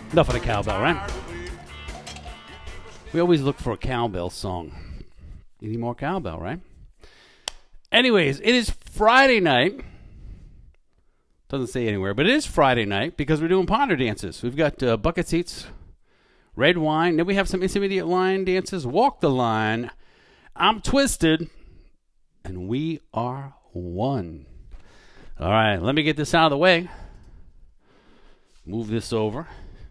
Enough of the cowbell, right? We always look for a cowbell song. You need more cowbell, right? Anyways, it is Friday night. Doesn't say anywhere, but it is Friday night because we're doing ponder dances. We've got bucket seats, red wine. Then we have some intermediate line dances. Walk the line. I'm twisted. And we are one. All right, let me get this out of the way. Move this over.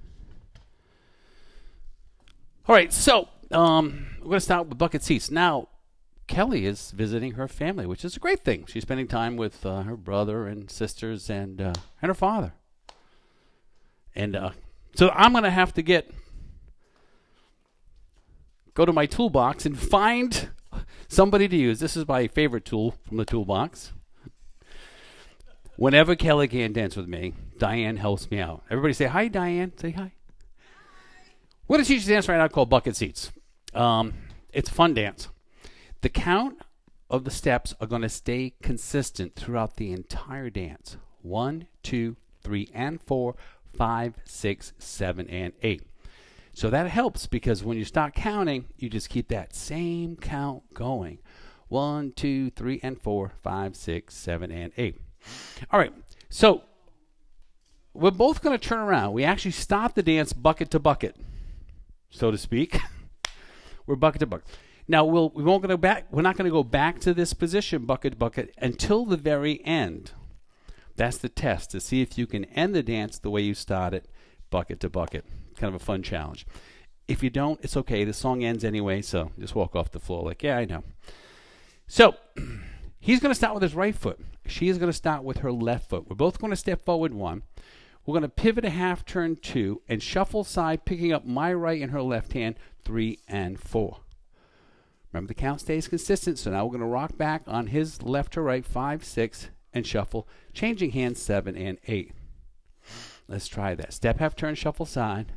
All right, so we're going to start with bucket seats. Now, Kelly is visiting her family, which is a great thing. She's spending time with her brother and sisters and her father. And so I'm going to have to go to my toolbox and find somebody to use. This is my favorite tool from the toolbox. Whenever Kelly can't dance with me, Diane helps me out. Everybody say hi, Diane. Say hi. We're going to teach a dance right now called bucket seats. It's a fun dance. The count of the steps are going to stay consistent throughout the entire dance. 1, 2, 3, and 4, 5, 6, 7, and 8. So that helps because when you start counting, you just keep that same count going. 1, 2, 3, and 4, 5, 6, 7, and 8. All right, so we're both going to turn around. We actually stop the dance bucket to bucket, so to speak. We're bucket to bucket. Now we won't go back. We're not going to go back to this position, bucket to bucket, until the very end. That's the test to see if you can end the dance the way you started, bucket to bucket. Kind of a fun challenge. If you don't, it's okay. The song ends anyway, so just walk off the floor like, yeah, I know. So he's going to start with his right foot. She is going to start with her left foot. We're both going to step forward 1. We're going to pivot a half turn 2 and shuffle side, picking up my right and her left hand, 3 and 4. Remember, the count stays consistent, so now we're going to rock back on his left to right, 5, 6, and shuffle, changing hands 7 and 8. Let's try that. Step, half turn, shuffle side,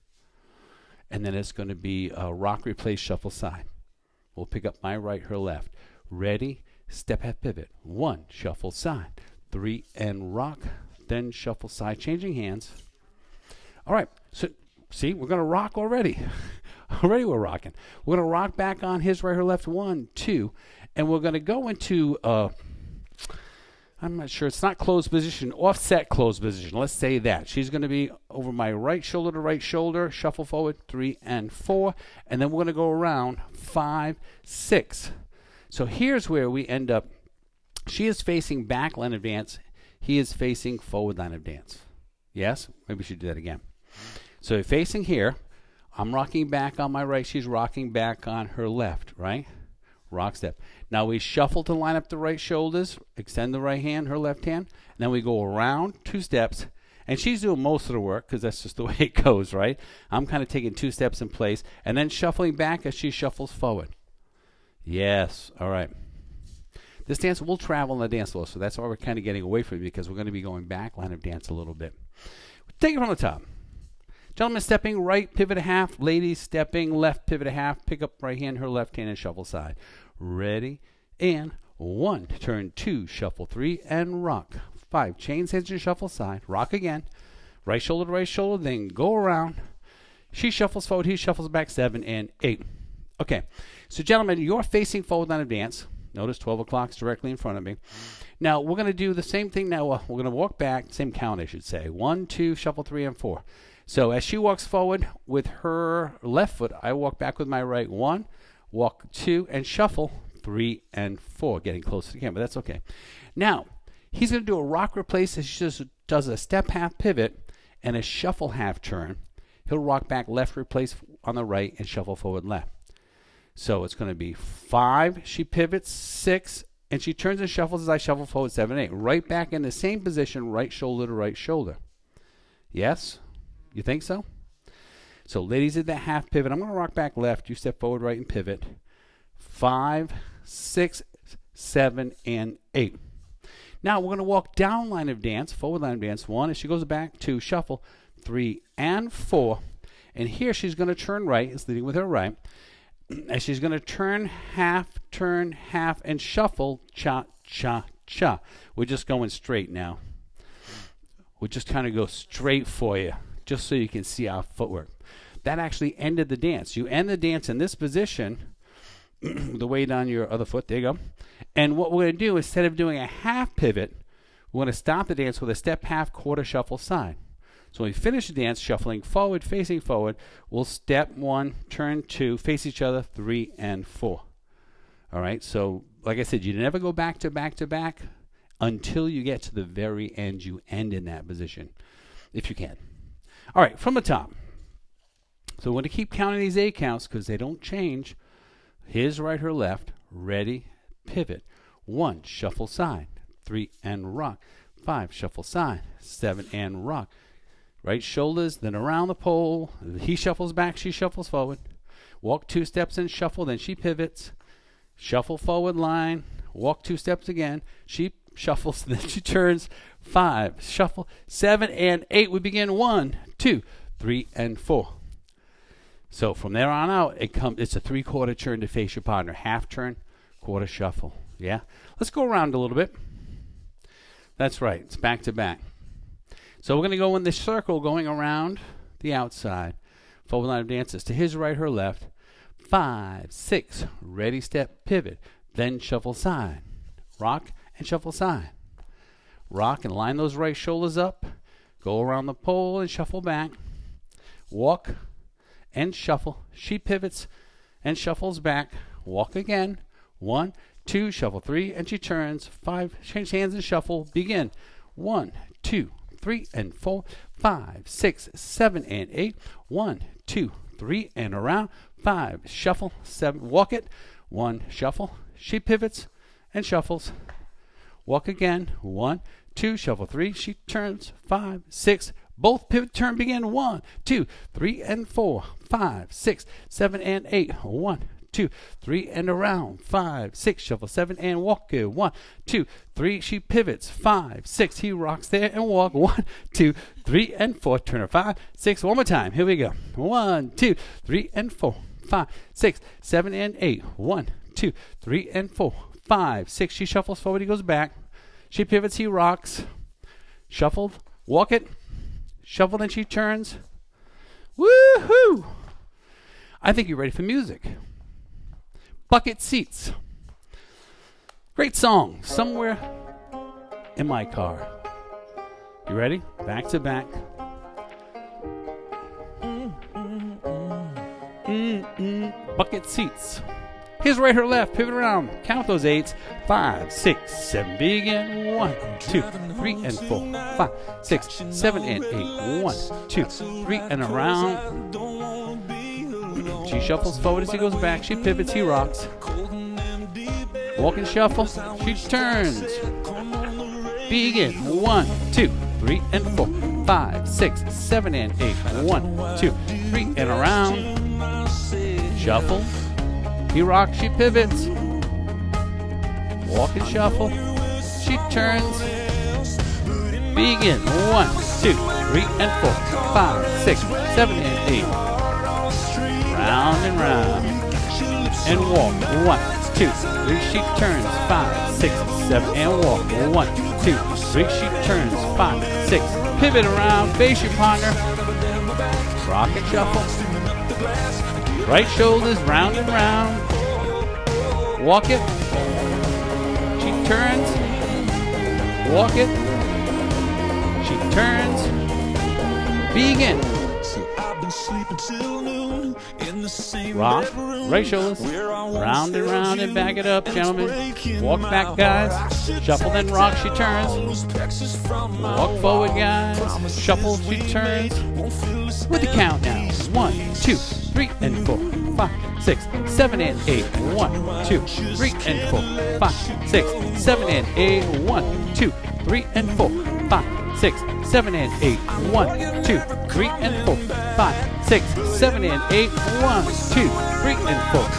and then it's going to be a rock, replace, shuffle side. We'll pick up my right, her left. Ready, step, half pivot. 1, shuffle side, 3, and rock, then shuffle side, changing hands. All right, so see, we're going to rock already. Already we're rocking. We're going to rock back on his right, her left, 1, 2, and we're going to go into, I'm not sure, it's not closed position, offset closed position. Let's say that. She's going to be over my right shoulder to right shoulder, shuffle forward, 3 and 4, and then we're going to go around 5, 6. So here's where we end up. She is facing back line of dance. He is facing forward line of dance. Yes? Maybe we should do that again. So facing here. I'm rocking back on my right. She's rocking back on her left, right? Rock step. Now we shuffle to line up the right shoulders, extend the right hand, her left hand, and then we go around 2 steps, and she's doing most of the work because that's just the way it goes, right? I'm kind of taking 2 steps in place and then shuffling back as she shuffles forward. Yes, all right. This dance will travel on the dance floor, so that's why we're kind of getting away from it because we're going to be going back line of dance a little bit. Take it from the top. Gentlemen stepping right, pivot a half. Ladies stepping left, pivot a half. Pick up right hand, her left hand, and shuffle side. Ready, and 1. Turn 2, shuffle 3, and rock. 5. Chains hands and shuffle side. Rock again. Right shoulder to right shoulder, then go around. She shuffles forward, he shuffles back, 7 and 8. Okay, so gentlemen, you're facing forward line of dance. Notice 12 o'clock's directly in front of me. Now, we're going to do the same thing now. We're going to walk back, same count, I should say. 1, 2, shuffle 3, and 4. So as she walks forward with her left foot, I walk back with my right. 1, walk 2, and shuffle 3 and 4. Getting close to the camera, but that's okay. Now, he's going to do a rock replace. He just does a step half pivot and a shuffle half turn. He'll rock back left replace on the right and shuffle forward left. So it's going to be 5. She pivots, 6, and she turns and shuffles as I shuffle forward, 7, 8. Right back in the same position, right shoulder to right shoulder. Yes? You think so? So ladies did that half pivot. I'm going to rock back left. You step forward right and pivot. 5, 6, 7, and 8. Now we're going to walk down line of dance, forward line of dance. 1, as she goes back, 2, shuffle, 3, and 4. And here she's going to turn right. It's leading with her right. As she's going to turn, half, and shuffle, cha, cha, cha. We're just going straight now. We'll just kind of go straight for you. just so you can see our footwork. That actually ended the dance. You end the dance in this position, the weight on your other foot. There you go. And what we're going to do, instead of doing a half pivot, we're going to stop the dance with a step, half, quarter, shuffle, side. So when we finish the dance, shuffling forward, facing forward, we'll step 1, turn 2, face each other, 3 and 4. All right, so like I said, you never go back to back to back until you get to the very end. You end in that position, if you can. All right, from the top. So we're going to keep counting these 8 counts because they don't change. Here's right, her left. Ready, pivot. 1, shuffle side. 3 and rock. 5, shuffle side. 7 and rock. Right shoulders, then around the pole. He shuffles back, she shuffles forward. Walk 2 steps and shuffle, then she pivots. Shuffle forward line. Walk 2 steps again. She shuffles, then she turns. 5, shuffle. 7 and 8. We begin 1, 2, 3 and 4. So from there on out, it's a 3/4 turn to face your partner. Half turn, quarter shuffle. Yeah? Let's go around a little bit. That's right. It's back to back. So we're going to go in this circle going around the outside. Forward line of dances to his right, her left. 5, 6. Ready, step, pivot. Then shuffle side. Rock and shuffle side. Rock and line those right shoulders up. Go around the pole and shuffle back. Walk and shuffle. She pivots and shuffles back. Walk again. 1, 2, shuffle 3, and she turns. 5, change hands and shuffle. Begin. 1, 2, 3 and 4, 5, 6, 7 and 8. 1, 2, 3 and around. 5, shuffle. 7, walk it. 1, shuffle. She pivots and shuffles. Walk again. 1, 2, shuffle 3. She turns. 5, 6. Both pivot, turn, begin. 1, 2, 3 and 4, 5, 6, 7 and 8. 1, 2, 3 and around. 5, 6, shuffle 7 and walk it. 1, 2, 3. She pivots. 5, 6. He rocks there and walk. 1, 2, 3 and 4. Turn her. 5, 6. One more time. Here we go. 1, 2, 3 and 4, 5, 6, 7 and 8. 1, 2, 3 and 4, 5, 6. She shuffles forward. He goes back. She pivots. He rocks. Shuffled. Walk it. Shuffle, then she turns. Woohoo! I think you're ready for music. Bucket Seats. Great song. Somewhere in my car. You ready? Back to back. Bucket Seats. His right, her left. Pivot around. Count those 8s. 5, 6, 7. Begin. 1, 2, 3 and 4, 5, 6, 7 and 8. 1, 2, 3 and around. She shuffles forward as he goes back. She pivots. He rocks. Walk and shuffle. She turns. Begin. 1, 2, 3 and 4, 5, 6, 7 and 8. 1, 2, 3 and around. Shuffle. He rocks, she pivots. Walk and shuffle. She turns. Begin. 1, 2, 3 and 4, 5, 6, 7 and 8. Round and round. And walk. 1, 2, 3. She turns. 5, 6, 7 and walk. 1, 2, 3. She turns. 5, 6. Pivot around. Face your partner. Rock and shuffle. Right shoulders round and round. Walk it. She turns. Walk it. She turns. Begin. Rock. Right shoulders. Round and round and back it up, gentlemen. Walk back, guys. Shuffle, then rock. She turns. Walk forward, guys. Shuffle. She turns. With the count now. 1, 2, 3 and 4, 5, 6, 7 and 8. 1, 2, 3 and 4, 5, 6, 7 and 8. 1, 2, 3 and 4, 5, 6, 7 and 8. 1, 2, 3 and 4, 5, 6, 7 and 8. 1, 2, 3 and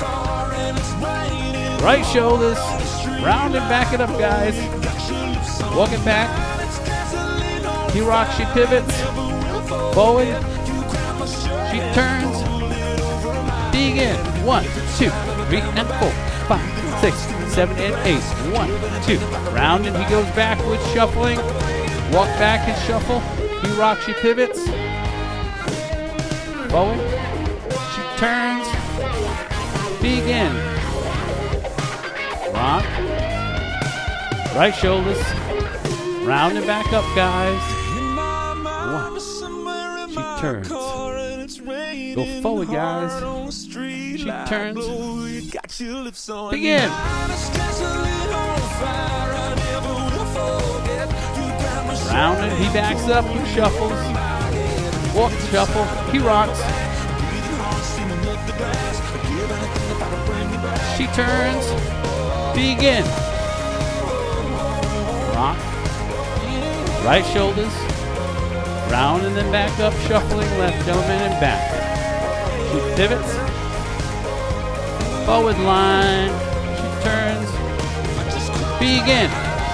4. Right shoulders, round and back it up, guys. Walk it back. He rocks, she pivots. Forward. She turns. Begin. 1, 2, 3 and 4, 5, 6, 7 and 8. 1, 2. Round and he goes backwards, shuffling. Walk back and shuffle. He rocks, she pivots. Forward. She turns. Begin. Rock. Right shoulders. Round and back up, guys. 1. She turns. Go forward, guys. She turns. Begin. Round and he backs up. He shuffles. Walk, shuffle. He rocks. She turns. Begin. Rock. Right shoulders. Round and then back up. Shuffling left, gentlemen, and back. She pivots. Forward line. She turns. Begin.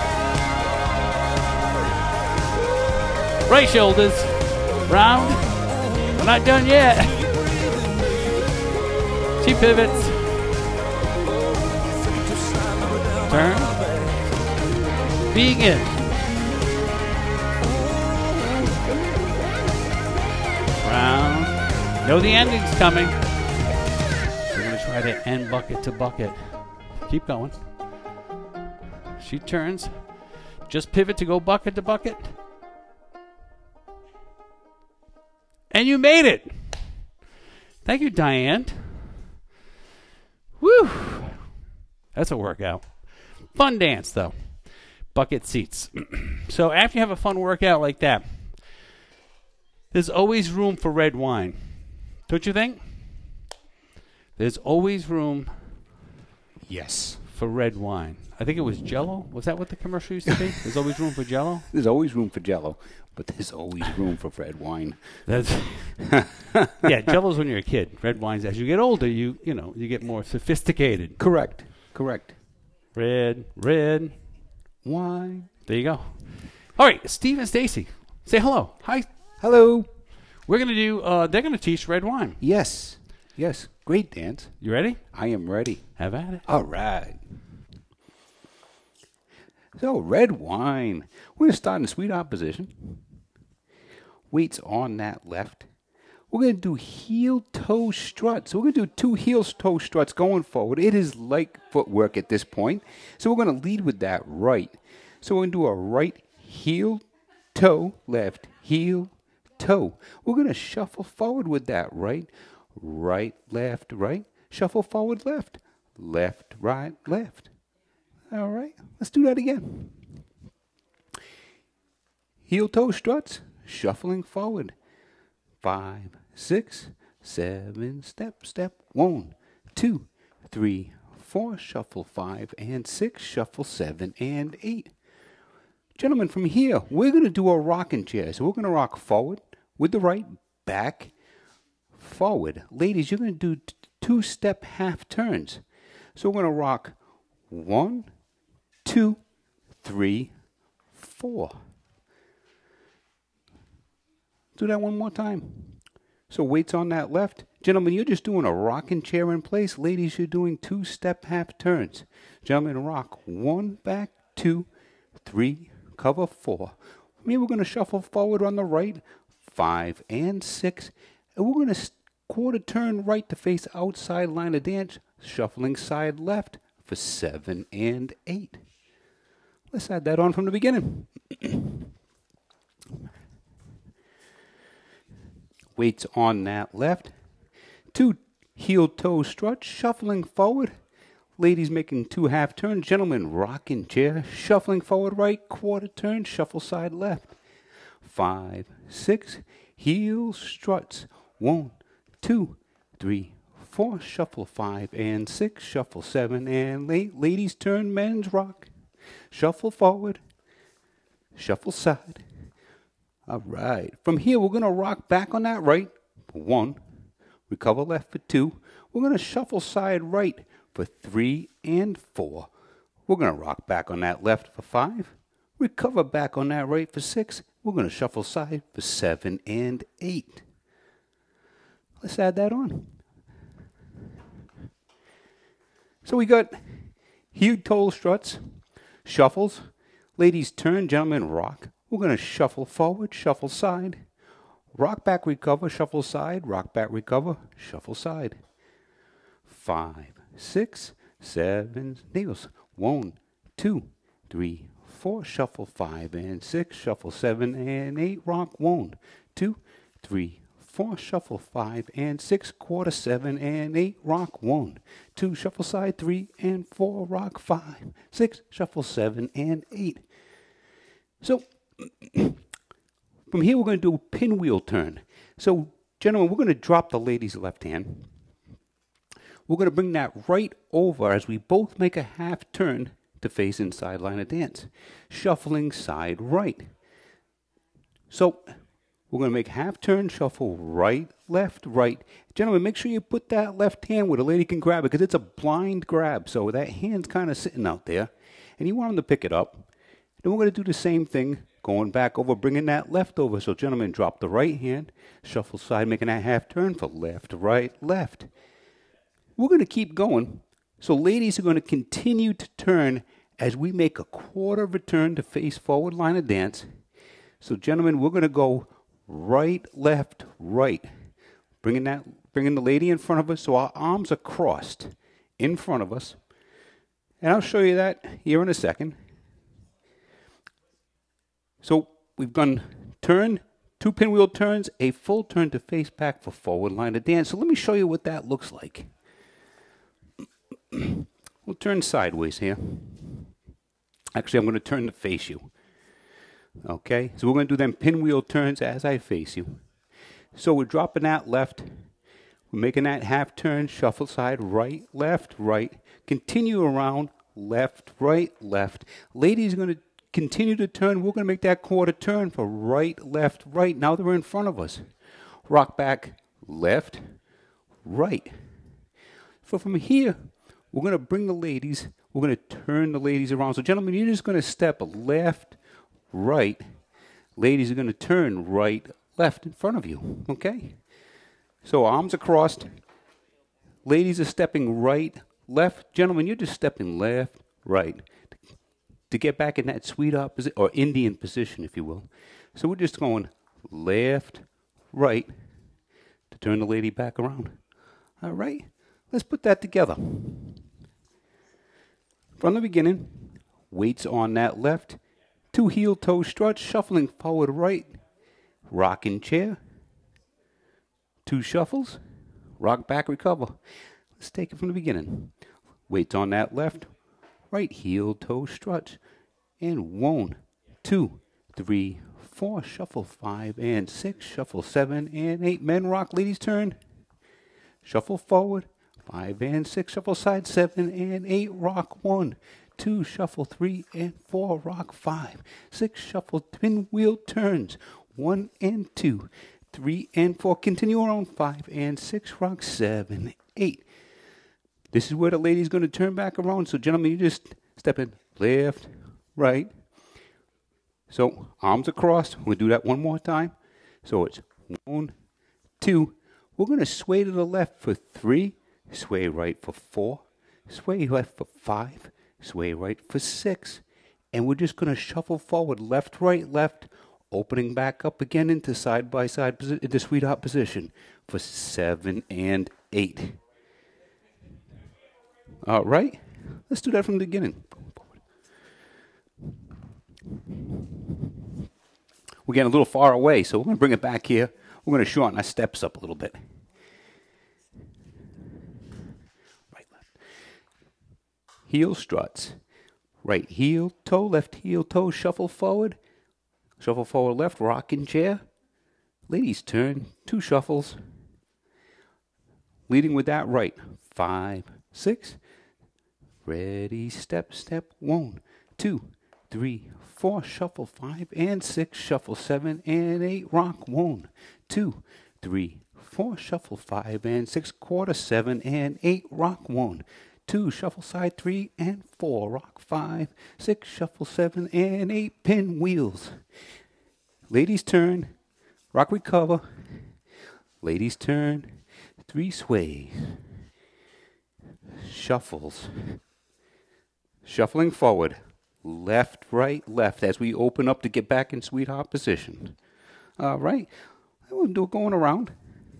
Right shoulders. Round. We're not done yet. She pivots. Turn. Begin. Round. Know the ending's coming. We're going to try to end bucket to bucket. Keep going. She turns. Just pivot to go bucket to bucket. And you made it. Thank you, Diane. Woo. That's a workout. Fun dance, though. Bucket seats. So after you have a fun workout like that, there's always room for red wine. Don't you think? There's always room. Yes. For red wine. I think it was Jell-O. Was that what the commercial used to be? There's always room for Jell-O? There's always room for Jell-O, but there's always room for red wine. That's yeah, Jell-O's when you're a kid. Red wine's as you get older, you get more sophisticated. Correct. Red wine. There you go. All right, Steve and Stacy. Say hello. Hi. Hello. We're going to do, they're going to teach red wine. Yes. Great dance. You ready? I am ready. Have at it. All right. So, red wine. We're going to start in sweet opposition. Weights on that left. We're going to do heel-toe struts. So we're going to do 2 heel-toe struts going forward. It is like footwork at this point. So we're going to lead with that right. So we're going to do a right heel-toe, left heel-toe. We're going to shuffle forward with that right. Right, left, right. Shuffle forward, left. Left, right, left. All right, let's do that again. Heel-toe struts, shuffling forward. 5, 6, 7, step. 1, 2, 3, 4, shuffle 5 and 6, shuffle 7 and 8. Gentlemen, from here, we're going to do a rocking chair. So we're going to rock forward with the right, back, forward. Ladies, you're going to do 2-step half turns. So we're going to rock 1, 2, 3, 4. Do that one more time. So weights on that left. Gentlemen, you're just doing a rocking chair in place. Ladies, you're doing 2-step half turns. Gentlemen, rock 1, back, 2, 3, cover 4. Me, we're going to shuffle forward on the right, 5 and 6. And we're going to quarter turn right to face outside line of dance, shuffling side left for 7 and 8. Let's add that on from the beginning. Weights on that left. 2 heel-toe struts, shuffling forward. Ladies making 2 half turns. Gentlemen, rocking chair, shuffling forward right, quarter turn, shuffle side left. 5, 6, heel struts. 1, 2, 3, 4, shuffle 5 and 6, shuffle 7 and 8. Ladies turn, men's rock. Shuffle forward, shuffle side. All right. From here, we're going to rock back on that right for 1. Recover left for 2. We're going to shuffle side right for 3 and 4. We're going to rock back on that left for 5. Recover back on that right for 6. We're going to shuffle side for 7 and 8. Let's add that on. So we got heel-toe struts, shuffles. Ladies turn, gentlemen rock. We're going to shuffle forward, shuffle side. rock back, recover, shuffle side, rock back, recover, shuffle side. 5, 6, 7, nails. 1, 2, 3, 4, shuffle 5 and 6, shuffle 7 and 8, rock 1, 2, 3, 4, shuffle 5 and 6, quarter 7 and 8, rock 1, 2, shuffle side 3 and 4, rock 5, 6, shuffle 7 and 8. So from here we're going to do a pinwheel turn. So gentlemen, we're going to drop the lady's left hand. We're going to bring that right over as we both make a half turn to face inside line of dance, shuffling side right. So we're going to make half turn, shuffle right, left, right. Gentlemen, make sure you put that left hand where the lady can grab it because it's a blind grab. So that hand's kind of sitting out there and you want them to pick it up. Then we're going to do the same thing, going back over, bringing that left over. So gentlemen, drop the right hand, shuffle side, making that half turn for left, right, left. We're going to keep going. So ladies are going to continue to turn as we make a quarter of a turn to face forward line of dance. So gentlemen, we're going to go right, left, right. Bringing the lady in front of us so our arms are crossed in front of us. And I'll show you that here in a second. So we've done turn, 2 pinwheel turns, a full turn to face back for forward line of dance. So let me show you what that looks like. We'll turn sideways here. Actually, I'm going to turn to face you. Okay, so we're going to do them pinwheel turns as I face you. So we're dropping that left. We're making that half turn, shuffle side, right, left, right. Continue around, left, right, left. Ladies are going to continue to turn. We're going to make that quarter turn for right, left, right. Now they're in front of us. Rock back, left, right. So from here, we're going to bring the ladies, we're going to turn the ladies around. So gentlemen, you're just going to step left, right. Ladies are going to turn right, left in front of you, okay? So arms are crossed. Ladies are stepping right, left. Gentlemen, you're just stepping left, right. To get back in that sweet opposite, or Indian position, if you will. So we're just going left, right, to turn the lady back around. All right? Let's put that together. From the beginning, weights on that left, 2 heel toe struts, shuffling forward right, rocking chair, 2 shuffles, rock back, recover. Let's take it from the beginning. Weights on that left, right heel toe struts, and 1, 2, 3, 4, shuffle 5 and 6, shuffle 7 and 8, men rock, ladies turn, shuffle forward, 5 and 6, shuffle side, 7 and 8, rock 1, 2, shuffle 3 and 4, rock 5, 6, shuffle pinwheel turns, 1 and 2, 3 and 4, continue around 5 and 6, rock 7, 8. This is where the lady's going to turn back around. So gentlemen, you just step in left, right. So arms are crossed. We'll do that one more time. So it's 1, 2. We're going to sway to the left for 3. Sway right for 4, sway left for 5, sway right for 6. And we're just going to shuffle forward, left, right, left, opening back up again into side-by-side position, into sweetheart position for 7 and 8. All right, let's do that from the beginning. We're getting a little far away, so we're going to bring it back here. We're going to shorten our steps up a little bit. Heel struts, right heel toe, left heel toe, shuffle forward left, rocking chair. Ladies turn, 2 shuffles. Leading with that right, 5, 6. Ready, step, 1, 2, 3, 4, shuffle 5 and 6, shuffle 7 and 8, rock 1, 2, 3, 4, shuffle 5 and 6, quarter 7 and 8, rock 1, 2, shuffle side 3 and 4, rock 5, 6, shuffle 7 and 8, pinwheels. Ladies turn, rock recover. Ladies turn, 3 sways. Shuffles. Shuffling forward, left, right, left, as we open up to get back in sweetheart position. All right, We'll do it going around.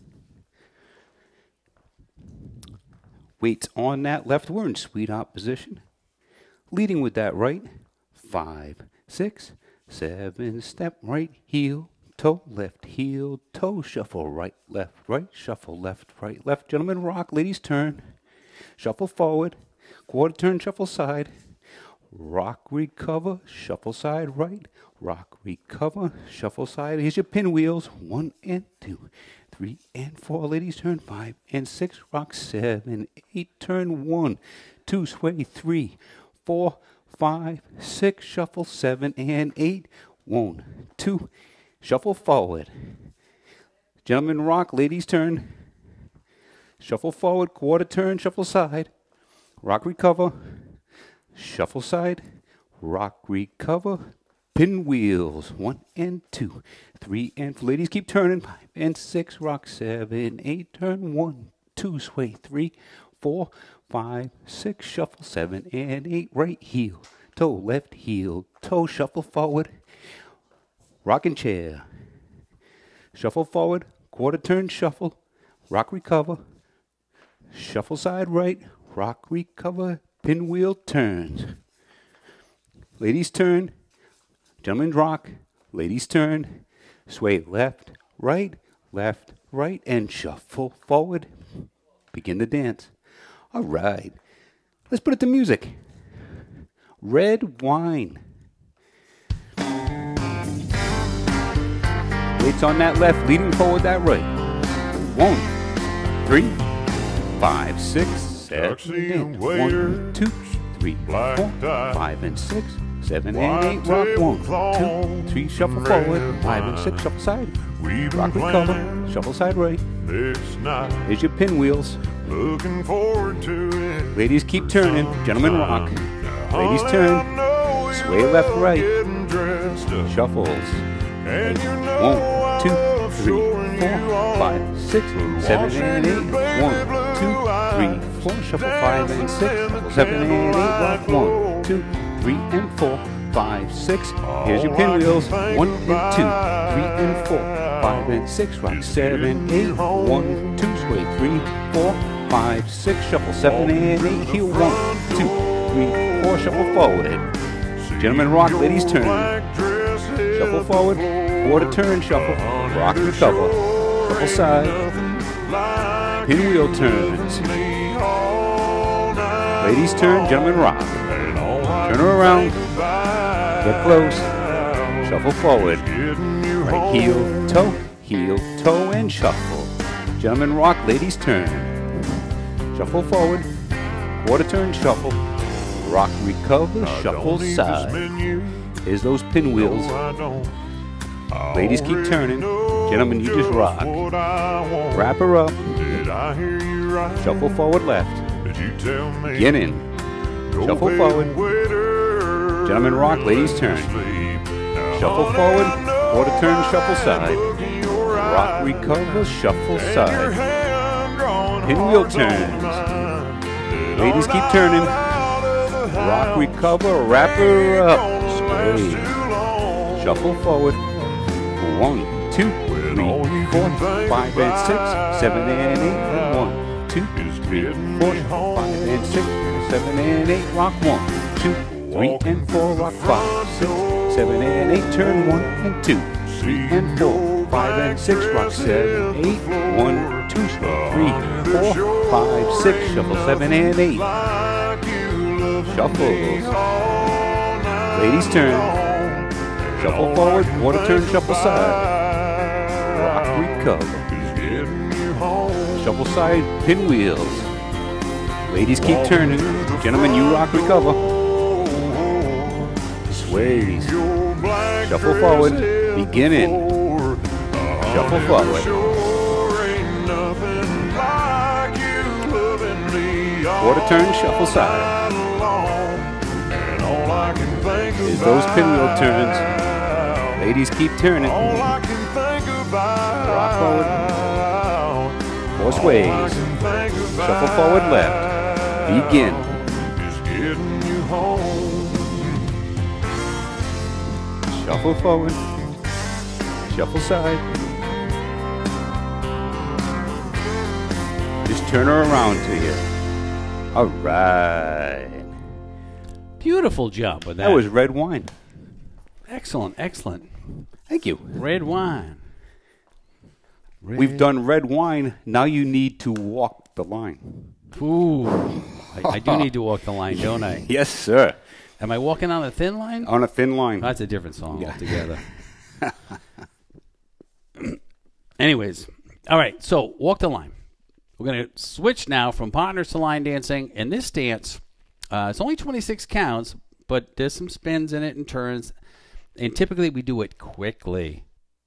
Weights on that left. We're in sweet opposition. Leading with that right. 5, 6, 7. Step right heel, toe, left heel, toe. Shuffle right, shuffle left, right, left. Gentlemen rock, ladies turn. Shuffle forward, quarter turn, shuffle side. Rock, recover, shuffle side right. Rock, recover, shuffle side. Here's your pinwheels. 1 and 2, 3 and 4. Ladies turn 5 and 6. Rock 7, 8. Turn 1, 2. Sway 3, 4, 5, 6. Shuffle 7 and 8. 1, 2. Shuffle forward. Gentlemen rock, ladies turn. Shuffle forward, quarter turn, shuffle side. Rock, recover. Shuffle side, rock, recover, pinwheels, 1 and 2, 3 and 4. Ladies keep turning, 5 and 6, rock 7, 8, turn 1, 2, sway 3, 4, 5, 6, shuffle 7 and 8, right heel, toe, left heel, toe, shuffle forward, rocking chair, shuffle forward, quarter turn, shuffle, rock, recover, shuffle side right, rock, recover, pinwheel turns. Ladies turn. Gentlemen rock. Ladies turn. Sway left, right, and shuffle forward. Begin the dance. All right. Let's put it to music. Red wine. Weights on that left, leading forward that right. 1, 3, 5, 6, 7, 8. 1, 2, 3, 4, 5 and 6, 7 and 8. Rock 1, 2, 3. Shuffle forward. 5 and 6. Shuffle side. Rock, recover. Shuffle side right. Here's your pinwheels. Looking forward to it. Ladies keep turning. Gentlemen rock. Ladies turn. Sway left, right. Shuffles. 1, 2, 3, 4, 5, 6, 7 and 8. 1, 2, 3, 4. Shuffle 5 and 6. Shuffle 7 and 8. Rock 1, 2, 3 and 4, 5, 6. Here's your pinwheels. 1 and 2, 3 and 4, 5 and 6. Rock 7, 8. 1, 2. Sway 3, 4, 5, 6. Shuffle 7 and 8. Heel 1, 2, 3, 4. Shuffle forward. Gentlemen rock. Ladies turn. Shuffle forward. Quarter turn. Shuffle. Rock, recover. Shuffle side. Pinwheel turns. Ladies turn, gentlemen rock. Turn her around. Get close. Shuffle forward. Right heel, toe, and shuffle. Gentlemen rock, ladies turn. Shuffle forward. Quarter turn, shuffle. Rock, recover, shuffle side. Here's those pinwheels. Ladies keep turning. Gentlemen, you just rock. Wrap her up. Shuffle forward left. Begin in. Shuffle forward. Gentlemen rock, ladies turn. Shuffle forward. Quarter turn, shuffle side. Rock, recover, shuffle side. Pinwheel turns. Ladies keep turning. Rock, recover, wrap her up. Sway. Shuffle forward. 1, 2, 3, 4, 5 and 6, 7 and 8. 1, 2, 3, 4, 5 and 6, 7 and 8. Rock 1, 2, 3 and 4. Rock 5, 6, 7 and 8. Turn 1 and 2, 3 and 4, 5 and 6. Rock 7, 8. 1, 2, 3, 4, 5, 6. Shuffle 7 and 8. Shuffles. Ladies turn. Shuffle forward, quarter turn, shuffle side. Rock, recover. Shuffle side, pinwheels. Ladies keep turning. Gentlemen, you rock, recover. Sways. Shuffle forward, begin in. Shuffle forward. Quarter turn, shuffle side. Is those pinwheel turns. Ladies keep turning. Rock forward. 4 sways. Shuffle forward left. Begin. Shuffle forward. Shuffle side. turn her around to you. All right. Beautiful job with that. That was red wine. Excellent, excellent. Thank you. Red wine. We've done red wine. Now you need to walk the line. Ooh. I do need to walk the line, don't I? Yes, sir. Am I walking on a thin line? On a thin line. That's a different song altogether. Anyways, all right, so walk the line. We're going to switch now from partners to line dancing. And this dance, it's only 26 counts, but there's some spins in it and turns. And typically we do it quickly.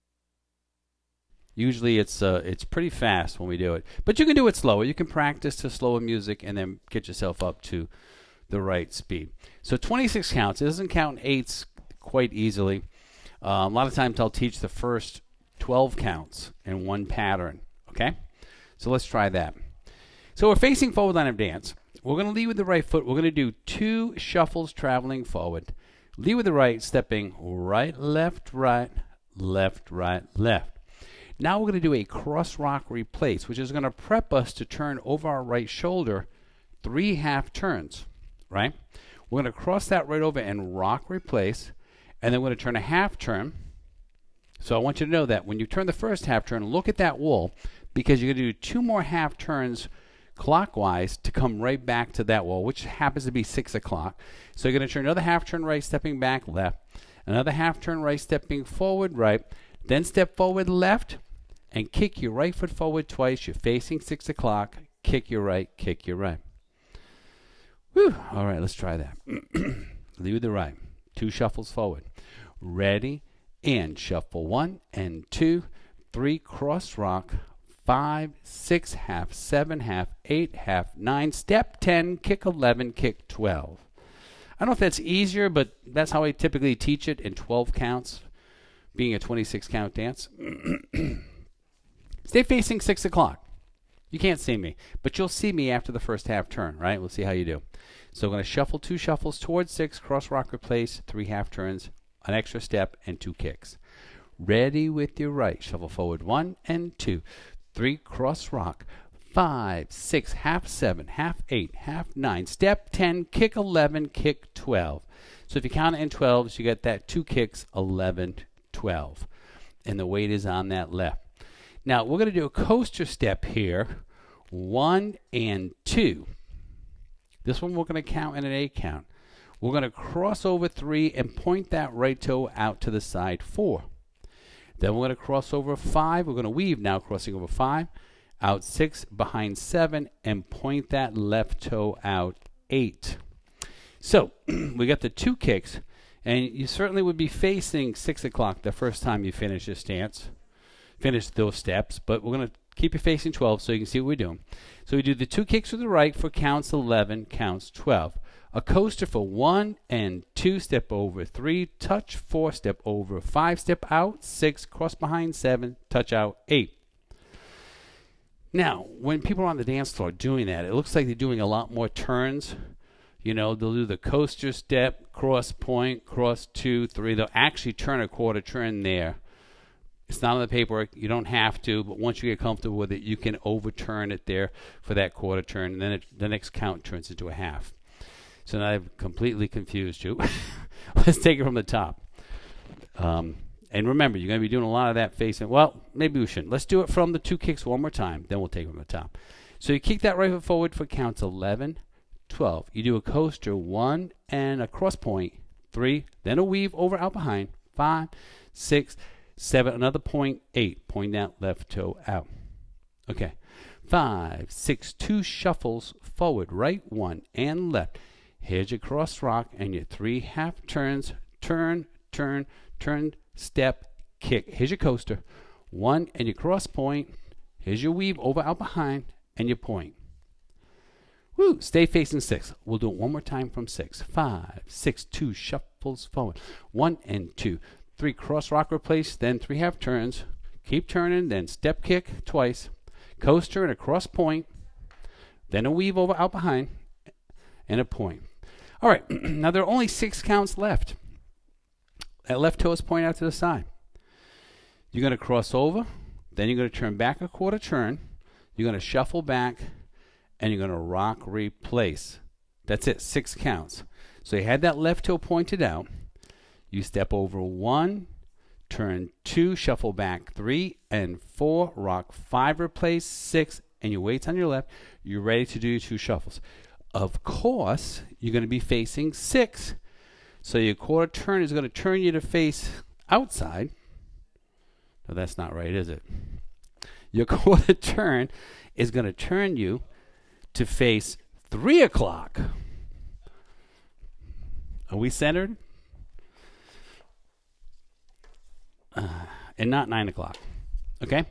Usually it's pretty fast when we do it. But you can do it slower. You can practice to slower music and then get yourself up to the right speed. So 26 counts. It doesn't count in eights quite easily. A lot of times I'll teach the first 12 counts in one pattern. Okay? So let's try that. So we're facing forward line of dance. We're going to lead with the right foot. We're going to do 2 shuffles traveling forward. Lead with the right, stepping right, left, right, left, right, left. Now we're going to do a cross rock replace, which is going to prep us to turn over our right shoulder 3 half turns, right? We're going to cross that right over and rock replace, and then we're going to turn a half turn. So I want you to know that when you turn the first half turn, look at that wall, because you're going to do 2 more half turns clockwise to come right back to that wall, which happens to be 6 o'clock. So you're going to turn another half turn right, stepping back left, another half turn right, stepping forward right, then step forward left, and kick your right foot forward twice. You're facing 6 o'clock. Kick your right, kick your right. Whew. All right, let's try that. Lead with the right. 2 shuffles forward. Ready, and shuffle 1 and 2, 3, cross rock, 5, 6, half, 7, half, 8, half, 9, step 10, kick 11, kick 12. I don't know if that's easier, but that's how I typically teach it in 12 counts, being a 26 count dance. Stay facing 6 o'clock. You can't see me, but you'll see me after the first half turn, right? We'll see how you do. So I'm going to shuffle 2 shuffles towards 6, cross rock replace, 3 half turns, an extra step, and 2 kicks. Ready with your right. Shuffle forward 1 and 2, 3, cross rock, 5, 6, half 7, half 8, half 9, step 10, kick 11, kick 12. So if you count it in 12s, you get that 2 kicks, 11, 12. And the weight is on that left. Now, we're going to do a coaster step here, 1 and 2. This one we're going to count in an 8 count. We're going to cross over 3 and point that right toe out to the side, 4. Then we're going to cross over 5. We're going to weave now, crossing over 5, out 6, behind 7, and point that left toe out, 8. So, we got the 2 kicks, and you certainly would be facing 6 o'clock the first time you finish this dance. Finish those steps, but we're going to keep you facing 12 so you can see what we're doing. So we do the 2 kicks with the right for counts 11, counts 12. A coaster for 1 and 2, step over 3, touch 4, step over 5, step out 6, cross behind 7, touch out 8. Now, when people are on the dance floor doing that, it looks like they're doing a lot more turns. You know, they'll do the coaster step, cross point, cross 2, 3. They'll actually turn a quarter turn there. It's not on the paperwork. You don't have to, but once you get comfortable with it, you can overturn it there for that quarter turn, and then the next count turns into a half. So now I've completely confused you. Let's take it from the top. And remember, you're going to be doing a lot of that facing. Well, maybe we shouldn't. Let's do it from the 2 kicks one more time. Then we'll take it from the top. So you kick that right foot forward for counts 11, 12. You do a coaster, 1 and a cross point, 3. Then a weave over out behind, 5, 6, 7, another point, 8. Point that left toe out. Okay. 5, 6, 2 shuffles forward, right 1 and left. Here's your cross rock and your 3 half turns. Turn, turn, turn, step, kick. Here's your coaster. 1 and your cross point. Here's your weave over out behind and your point. Woo! Stay facing 6. We'll do it one more time from 6. 5, 6, 2 shuffles forward. 1 and 2. 3 cross rock replace, then 3 half turns. Keep turning, then step kick twice. Coaster and a cross point. Then a weave over out behind and a point. All right, now there are only 6 counts left. That left toe is pointing out to the side. You're going to cross over. Then you're going to turn back a quarter turn. You're going to shuffle back. and you're going to rock, replace. That's it, 6 counts. So you had that left toe pointed out. You step over 1, turn 2, shuffle back 3 and 4, rock 5, replace 6, and your weight's on your left. You're ready to do your 2 shuffles. Of course, you're going to be facing 6. So your quarter turn is going to turn you to face outside. No, that's not right, is it? Your quarter turn is going to turn you to face 3 o'clock. Are we centered? And not 9 o'clock. Okay?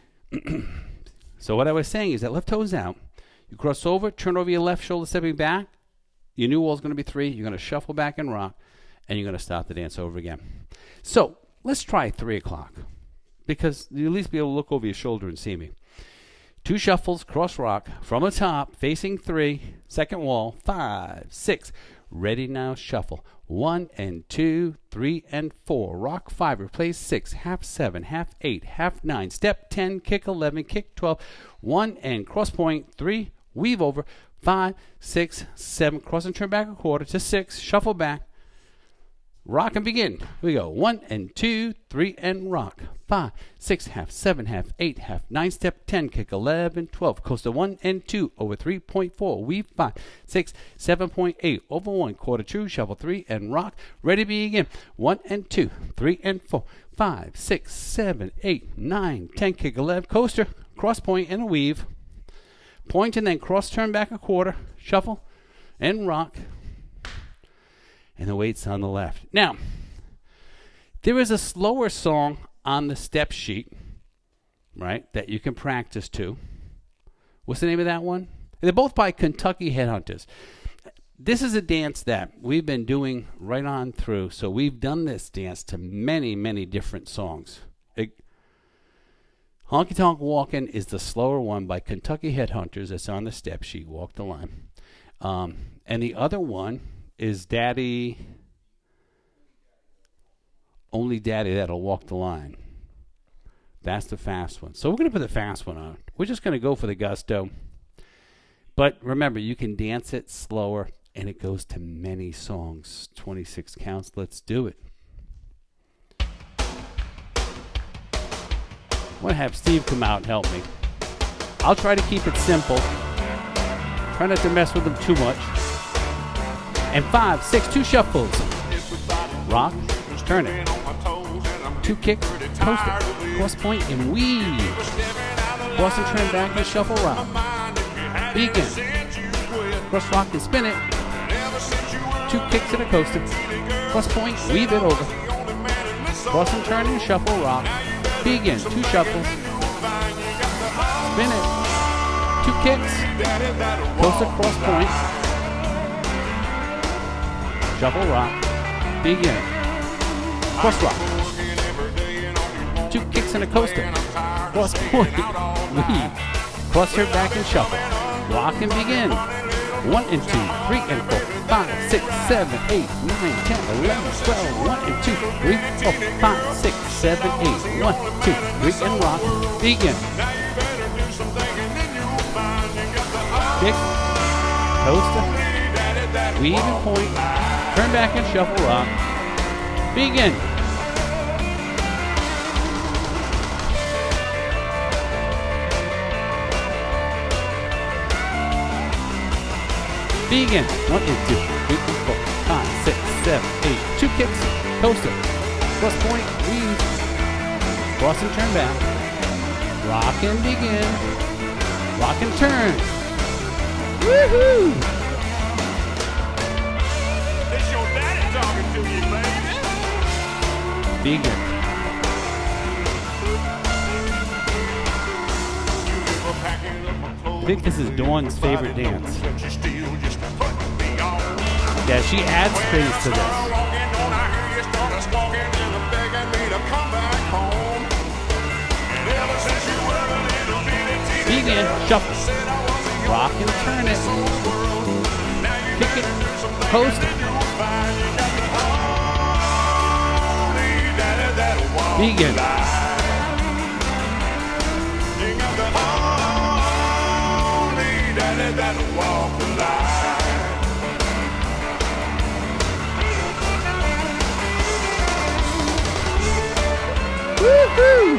So what I was saying is that left toe is out. You cross over, turn over your left shoulder, stepping back. Your new wall is going to be 3. You're going to shuffle back and rock, and you're going to start the dance over again. So let's try 3 o'clock, because you'll at least be able to look over your shoulder and see me. 2 shuffles, cross rock, from the top, facing 3, second wall, 5, 6. Ready now, shuffle. 1 and 2, 3 and 4. Rock 5, replace 6, half 7, half 8, half 9. Step 10, kick 11, kick 12. 1 and cross point, 3, weave over, 5, 6, 7. Cross and turn back a quarter to 6, shuffle back. Rock and begin. Here we go. 1 and 2, 3 and rock. 5, 6, half 7, half 8, half 9. Step 10, kick 11, 12. Coast to 1 and 2 over 3.4. Weave 5, 6, 7.8 over 1. Quarter 2, shuffle 3 and rock. Ready to begin. 1 and 2, 3 and 4. 5, 6, 7, 8, 9, 10. Kick 11. Coaster, cross point and a weave. Point and then cross turn back a quarter. Shuffle and rock. And the weight's on the left. Now, there is a slower song on the step sheet, right, that you can practice to. What's the name of that one? They're both by Kentucky Headhunters. This is a dance that we've been doing right on through, so we've done this dance to many, many different songs. Honky Tonk Walkin' is the slower one by Kentucky Headhunters. It's on the step sheet, Walk the Line. And the other one is Daddy, Only Daddy That'll Walk the Line. That's the fast one. So we're going to put the fast one on. We're just going to go for the gusto. But remember, you can dance it slower, and it goes to many songs. 26 counts. Let's do it. I'm going to have Steve come out and help me. I'll try to keep it simple. Try not to mess with them too much. And 5, 6, 2 shuffles. Rock, turn it. 2 kicks, coast it. Cross point and weave. Cross and turn back and shuffle rock. Begin. Cross rock and spin it. 2 kicks and a coaster. Cross point, weave it over. Cross and turn and shuffle rock. Begin. 2 shuffles. Spin it. 2 kicks. Coaster, cross point. Shuffle rock. Begin. Cross rock. 2 kicks and a coaster. Cross point. Weave. Cross her back and shuffle. Rock and begin. 1 and 2, 3 and 4, 5, 6, 7, 8, 9, 10, 11, 12. 1 and 2, 3, 4, 5, 6, 7, 8. 1, 2, 3 and rock. Begin. Kick. Coaster. Weave and point. Turn back and shuffle rock. Begin. Begin. 1 and 2, 3 and 4, 5, 6, 7, 8. 2 kicks. Coaster. Cross point. Weave. Cross and turn back. Rock and begin. Rock and turn. Woohoo! Begin. I think this is Dawn's favorite dance. Yeah, she adds things to this. Begin. Shuffle. Rock and turn it. Kick it. Coast it. Begin. daddy that'll walk the line. Woo-hoo!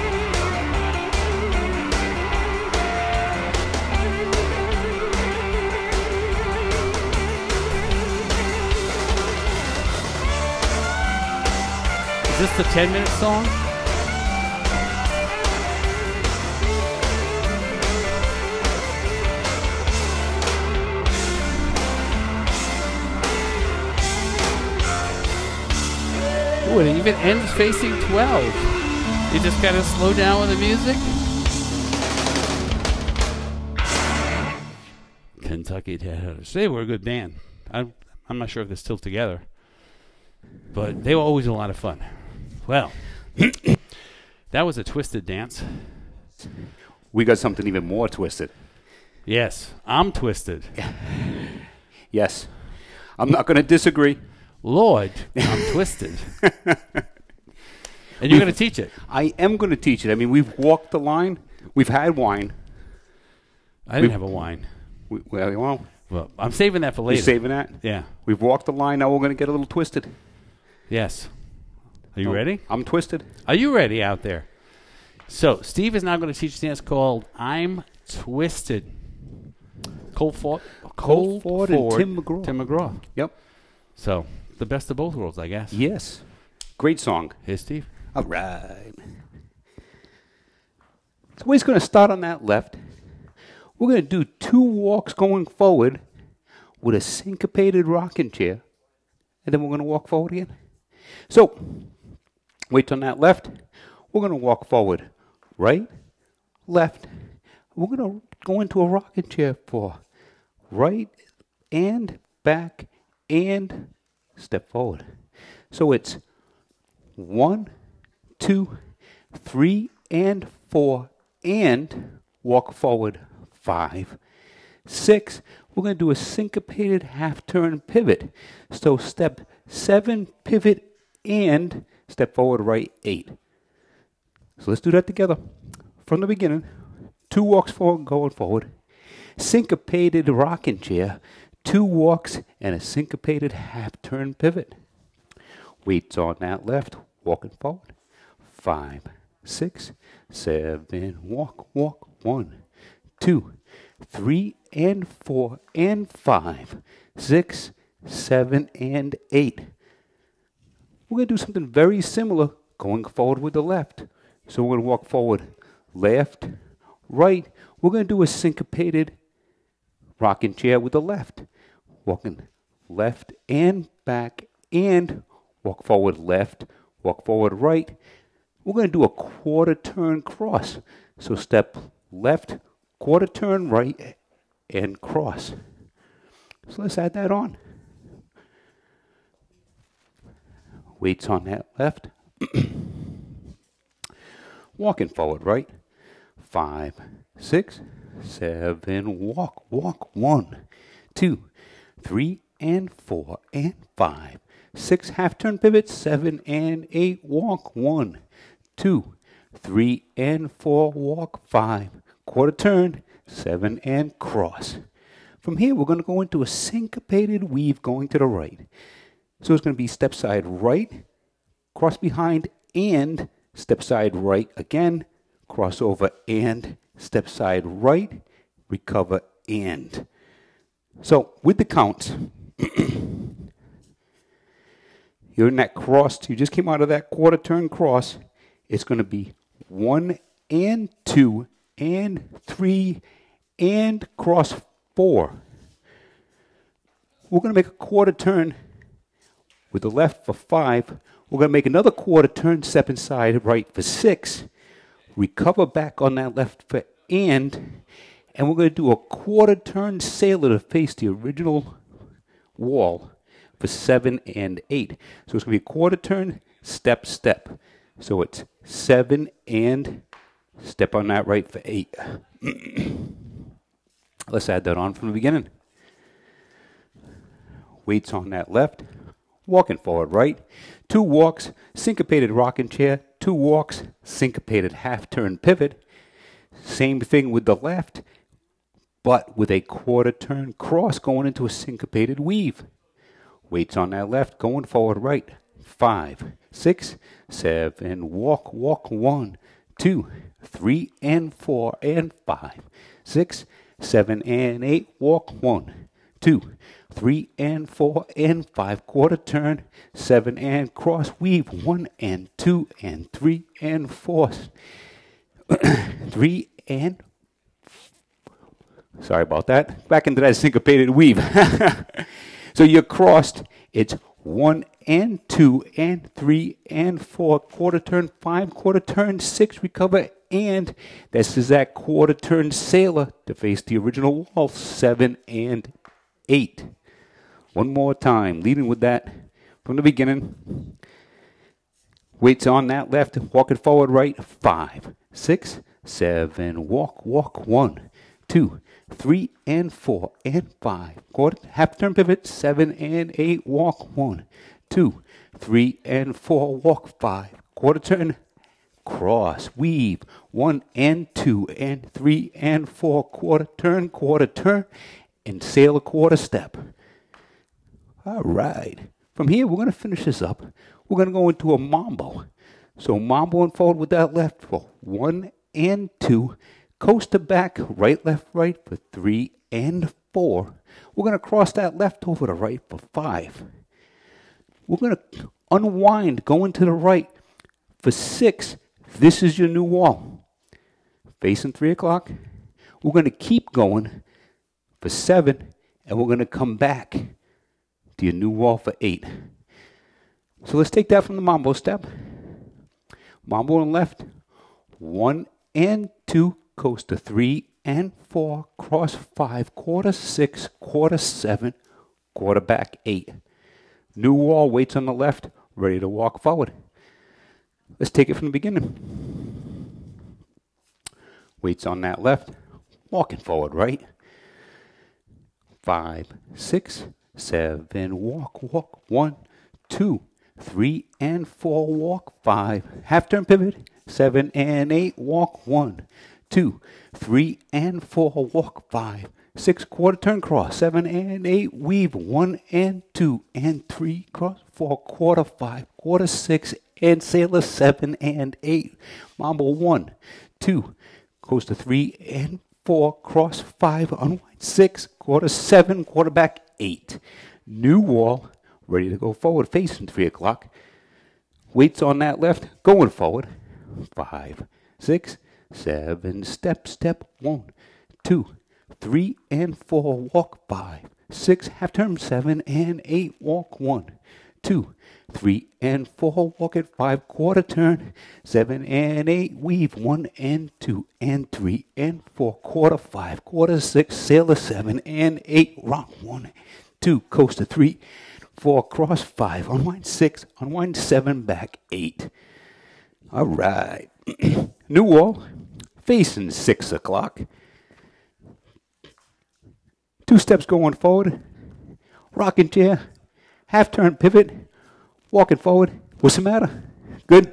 Is this the 10-minute song? Ooh, it even ends facing 12. You just gotta slow down with the music. Kentucky Taters. They were a good band. I'm not sure if they're still together, but they were always a lot of fun. Well, that was a twisted dance. We got something even more twisted. Yes, I'm twisted. Yes. I'm not going to disagree. Lord, I'm twisted. And you're going to teach it. I am going to teach it. I mean, we've walked the line. We've had wine. I didn't have a wine. Well, I'm saving that for later. you're saving that? Yeah. We've walked the line. Now we're going to get a little twisted. Yes. Are you ready? I'm twisted. Are you ready out there? So, Steve is now going to teach a dance called I'm Twisted. Cole Ford and Tim McGraw. Tim McGraw. Yep. So, the best of both worlds, I guess. Yes. Great song. Here's Steve. All right. So we're going to start on that left. We're going to do 2 walks going forward with a syncopated rocking chair. And then we're going to walk forward again. So, wait on that left. We're going to walk forward. Right, left. We're going to go into a rocking chair for right and back and step forward. So it's 1, 2, 3, and 4, and walk forward 5, 6. We're going to do a syncopated half-turn pivot. So step 7, pivot, and step forward right 8. So let's do that together. From the beginning, 2 walks forward, going forward. Syncopated rocking chair, 2 walks, and a syncopated half-turn pivot. Weights on that left, walking forward. 5, 6, 7, walk, 1, 2, 3, and 4, and 5, 6, 7, and 8. We're going to do something very similar going forward with the left. So we're going to walk forward, left, right. We're going to do a syncopated rocking chair with the left. Walking left and back and walk forward left, walk forward right. We're going to do a quarter turn cross. So step left, quarter turn right, and cross. So let's add that on. Weights on that left. Walking forward, right? 5, 6, 7, walk, 1, 2, 3, and 4, and 5, 6, half-turn pivot, 7 and 8, walk, 1, 2, 3, and 4, walk, 5, quarter turn, 7, and cross. From here, we're going to go into a syncopated weave going to the right. So it's going to be step side right, cross behind, and step side right again, crossover and step side right, recover and. So with the counts, you're in that cross, you just came out of that quarter turn cross, it's going to be 1 and 2 and 3 and cross 4. We're going to make a quarter turn with the left for 5. We're going to make another quarter turn, step inside right for 6. Recover back on that left for and we're going to do a quarter turn sailor to face the original wall for 7 and 8. So it's going to be a quarter turn, step, step. So it's 7 and step on that right for 8. Let's add that on from the beginning. Weights on that left. Walking forward right. 2 walks, syncopated rocking chair. 2 walks, syncopated half-turn pivot. Same thing with the left. but with a quarter turn cross going into a syncopated weave. Weights on that left, going forward right. 5, 6, 7, walk, walk, 1, 2, 3, and 4, and 5, 6, 7, and 8, walk, 1, 2, 3, and 4, and 5, quarter turn, 7, and cross, weave, 1, and 2, and 3, and 4, 3, and sorry about that. Back into that syncopated weave. So you're crossed. It's 1 and 2 and 3 and 4, quarter turn, 5, quarter turn, 6, recover, and this is that quarter turn sailor to face the original wall, 7 and 8. One more time, leading with that from the beginning. Weights on that left, walking forward right, 5, 6, 7, walk, walk, 1, 2, 3, and 4, and 5. Quarter, half turn pivot, 7 and 8, walk, 1, 2, 3, and 4, walk, 5. Quarter turn, cross, weave, 1 and 2, and 3, and 4, quarter turn, and sail a quarter step. All right. From here, we're going to finish this up. We're going to go into a mambo. So mambo and forward with that left for 1 and 2. Coaster back, right, right for 3 and 4. We're going to cross that left over to right for 5. We're going to unwind, going to the right for 6. This is your new wall. Facing 3 o'clock. We're going to keep going for 7, and we're going to come back to your new wall for 8. So let's take that from the mambo step. Mambo on left, 1 and 2. Coaster 3 and 4, cross 5, quarter 6, quarter 7, quarter back 8. New wall, weights on the left, ready to walk forward. Let's take it from the beginning. Weights on that left, walking forward right. 5, 6, 7, walk, walk, 1, 2, 3, and 4, walk 5. Half turn pivot, 7 and 8, walk 1. 2, 3, and 4, walk 5, 6, quarter turn cross, 7 and 8, weave, 1 and 2, and 3, cross, 4, quarter 5, quarter 6, and sailor 7 and 8, mambo 1, 2, goes to 3 and 4, cross 5, unwind 6, quarter 7, quarter back 8. New wall, ready to go forward, facing 3 o'clock. Weights on that left, going forward, 5, 6, 7, step, 1, 2, 3, and 4, walk 5, 6, half turn 7 and 8, walk 1, 2, 3, and 4, walk at 5, quarter turn, 7 and 8, weave 1 and 2, and 3, and 4, quarter 5, quarter 6, sailor 7 and 8, rock 1, 2, coaster 3, 4, cross 5, unwind 6, unwind 7, back 8. All right. New wall, facing 6 o'clock. 2 steps going forward. Rocking chair. Half turn pivot. Walking forward. What's the matter? Good?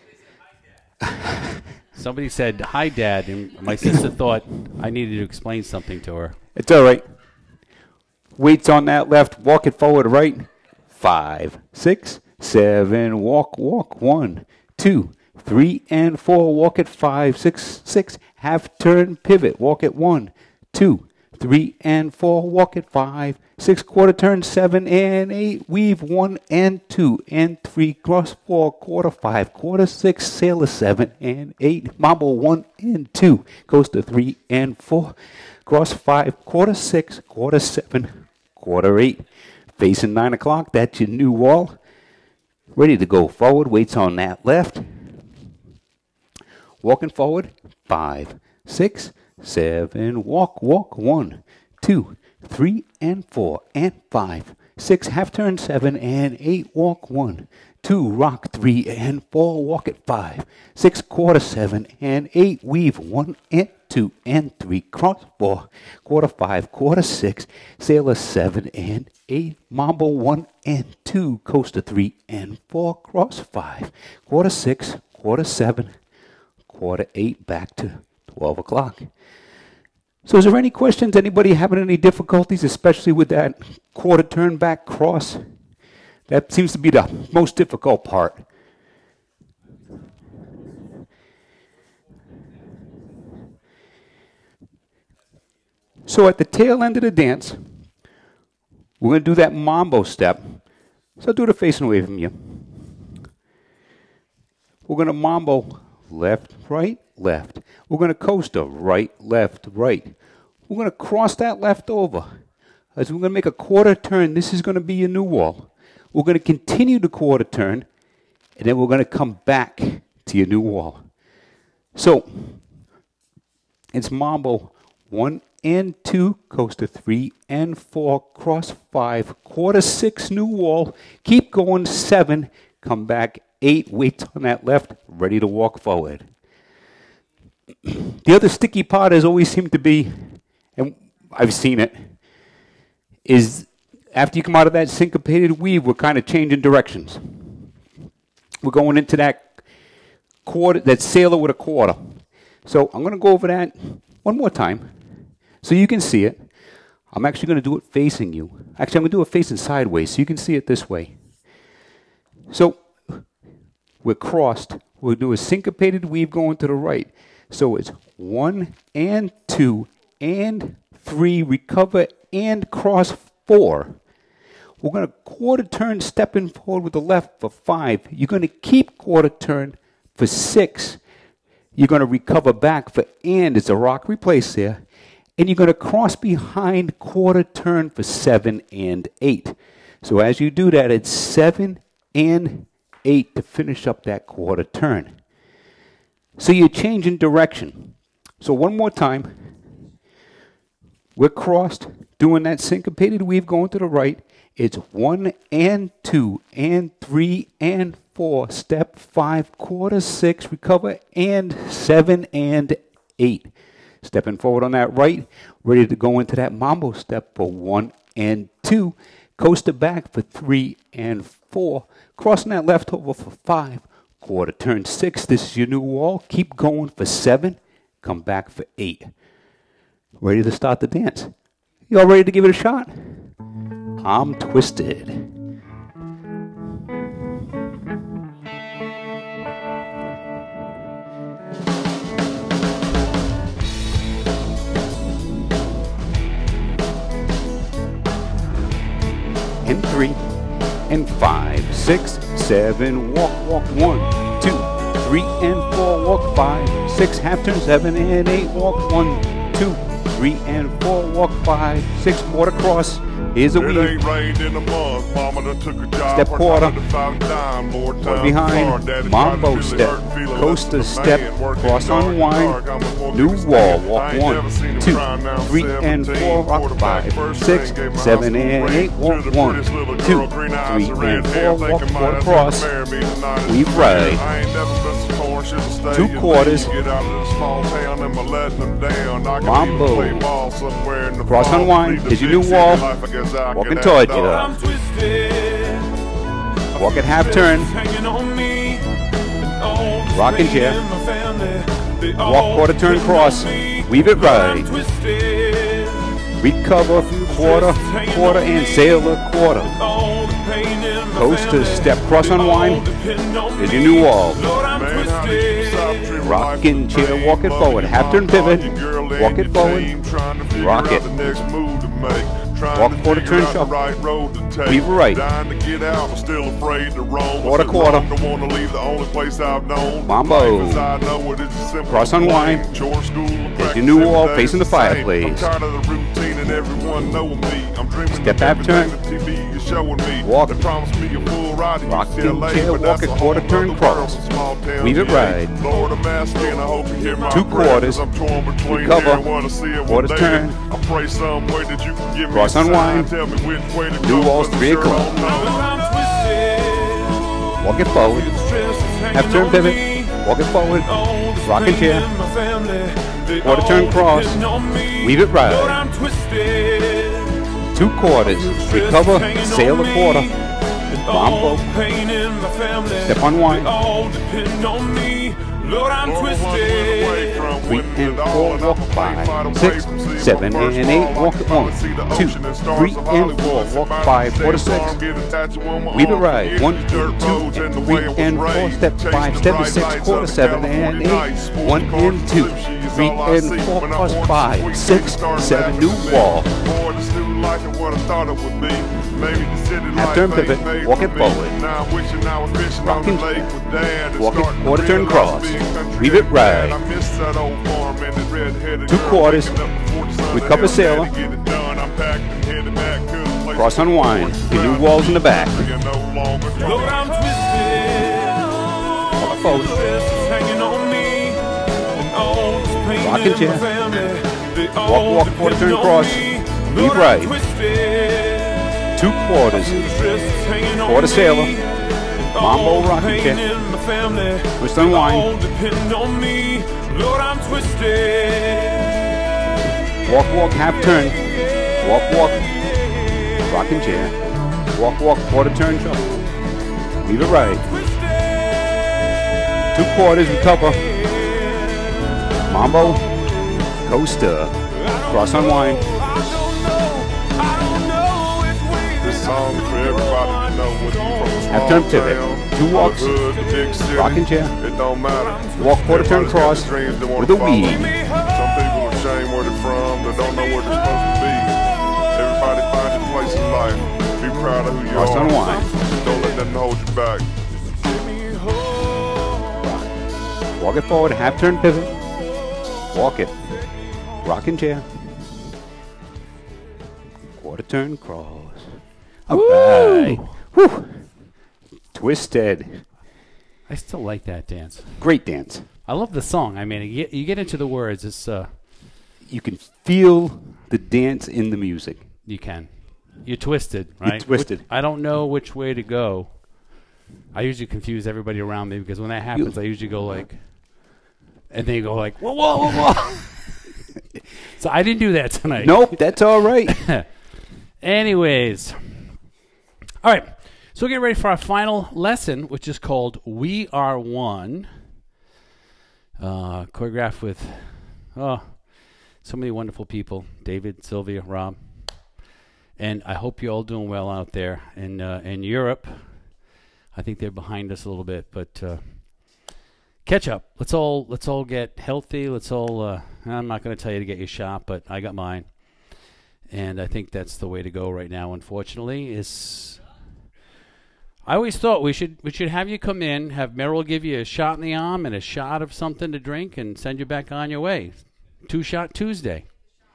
Somebody said, hi, Dad, and my sister thought I needed to explain something to her. It's all right. Weights on that left. Walking forward right. 5, 6, 7. Walk, 1, 2, 3 and 4, walk at 5, 6, 6, half turn pivot, walk at 1, 2, 3 and 4, walk at 5, 6, quarter turn, 7 and 8, weave 1 and 2 and 3, cross 4, quarter 5, quarter 6, sailor 7 and 8, mambo 1 and 2, goes to 3 and 4, cross 5, quarter 6, quarter 7, quarter 8, facing 9 o'clock, that's your new wall, ready to go forward, weights on that left. Walking forward, 5, 6, 7, walk, 1, 2, 3, and 4, and 5, 6, half turn, 7, and 8, walk 1, 2, rock 3, and 4, walk at 5, 6, quarter 7, and 8, weave 1, and 2, and 3, cross 4, quarter 5, quarter 6, sailor 7, and 8, mambo 1, and 2, coaster 3, and 4, cross 5, quarter 6, quarter 7, quarter 8, back to 12 o'clock. So is there any questions? Anybody having any difficulties, especially with that quarter turn back cross? That seems to be the most difficult part. So at the tail end of the dance, we're going to do that mambo step. So do the facing away from you. We're going to mambo left, right, left. We're going to coaster right, left, right. We're going to cross that left over. As we're going to make a quarter turn, this is going to be your new wall. We're going to continue the quarter turn, and then we're going to come back to your new wall. So it's mambo 1 and 2, coaster 3 and 4, cross 5, quarter 6, new wall. Keep going 7, come back 8, wait on that left, ready to walk forward. The other sticky part has always seemed to be, and I've seen it, is after you come out of that syncopated weave, we're kind of changing directions. We're going into that quarter, that sailor with a quarter. So I'm going to go over that one more time so you can see it. I'm actually going to do it facing you. Actually, I'm going to do it facing sideways so you can see it this way. So we're crossed. We'll do a syncopated weave going to the right. So it's 1 and 2 and 3, recover and cross 4. We're going to quarter turn stepping forward with the left for 5. You're going to keep quarter turn for 6. You're going to recover back for and. It's a rock replace there. And you're going to cross behind quarter turn for 7 and 8. So as you do that, it's 7 and 8 to finish up that quarter turn. So you're changing direction. So one more time. We're crossed, doing that syncopated weave going to the right. It's 1 and 2 and 3 and 4, step 5, quarter 6, recover, and 7 and 8. Stepping forward on that right, ready to go into that mambo step for 1 and 2. Coaster back for 3 and 4. Crossing that left over for 5. Quarter turn 6. This is your new wall. Keep going for 7. Come back for 8. Ready to start the dance? You all ready to give it a shot? I'm twisted. And 3 and 5, 6, 7, walk, walk, 1, 2, 3 and 4, walk 5, 6, half turn 7 and 8, walk 1, 2, 3 and 4, walk 5, 6, quarter cross. Here's a weave. It ain't rained in a month. Mama done took a job. Step quarter. More time Behind. Mambo step. Coaster step. Cross on wind. New wall. Walk 1, 2, 3 and 4. Rock 5, 6, 7 and 8. Walk 1, 2, 3 and 4. Walk quarter cross. Weave right. 2 quarters. Mambo. Cross on wind. Here's your new wall. Walking towards you. Walk at half turn. Rocking chair. Walk quarter turn cross. Weave it right. Recover quarter, quarter and sailor quarter. Coaster step cross unwind. There's your new wall. Rocking chair, walk it forward. Half turn pivot. Walk it forward. Rock it. Walk quarter turn shuffle. Weave right. Quarter quarter. Mambo. Cross unwind. There's your new wall facing the fireplace. Step half turn. Walk. Rocking chair, walk it quarter turn cross. Weave it right. 2 quarters. Recover. Quarter turn. Cross unwind. New walls 3 o'clock. Walk it forward. Half turn pivot. Walk it forward. Rocking chair. Quarter turn cross. Weave it right. 2 quarters. Recover. Sail a quarter. Mambo. Step unwind. Lord, I'm twisted. 3 and 4, walk 5, 6, 7 and 8, walk 1, 2, 3 and 4, walk 5, 4 to 6. Weave it right, 1, 2, and 3 and 4, step 5, step to 6, quarter 7 and 8, 1 and 2, 3 and 4 plus 5, 6, 7, new wall. Half turn pivot, walk it forward. Rocking, walk it, quarter turn cross. Weave it right. 2 quarters, recover sailor. Cross unwind, your new walls in the back. Walk forward. Rocking chair. Walk, quarter turn cross. Weave right. 2 quarters. Quarter sailor. Mambo rocking chair. Twist unwind. Walk, half turn. Walk. Rocking chair. Walk, quarter turn shuffle. Leave it right. 2 quarters, recover. Mambo. Coaster. Cross unwind. Song for everybody to know what you Half turn pivot. 2 walks. Rocking chair. It don't matter. Walk, quarter turn cross with a weave. Some people are ashamed where they're from. They don't know where they're supposed to be. Everybody find your place in life. Be proud of who you Cross are. unwind. Don't let them hold you back. Walk it forward, half turn pivot. Walk it. Rocking chair. Quarter turn cross. All right. Whew. Twisted. I still like that dance. Great dance. I love the song. I mean, you get into the words. It's You can feel the dance in the music. you can. You're twisted, right? You're twisted. I don't know which way to go. I usually confuse everybody around me because when that happens, I usually go like, and they go like, whoa. So I didn't do that tonight. Nope, that's all right. Anyways. All right. So we're getting ready for our final lesson, which is called We Are One. Choreographed with so many wonderful people. David, Silvia, Rob. And I hope you're all doing well out there in Europe. I think they're behind us a little bit, but catch up. Let's all get healthy. Let's all I'm not going to tell you to get your shot, but I got mine. And I think that's the way to go right now, unfortunately. I always thought we should have you come in, have Merrill give you a shot in the arm and a shot of something to drink and send you back on your way. 2-shot Tuesday.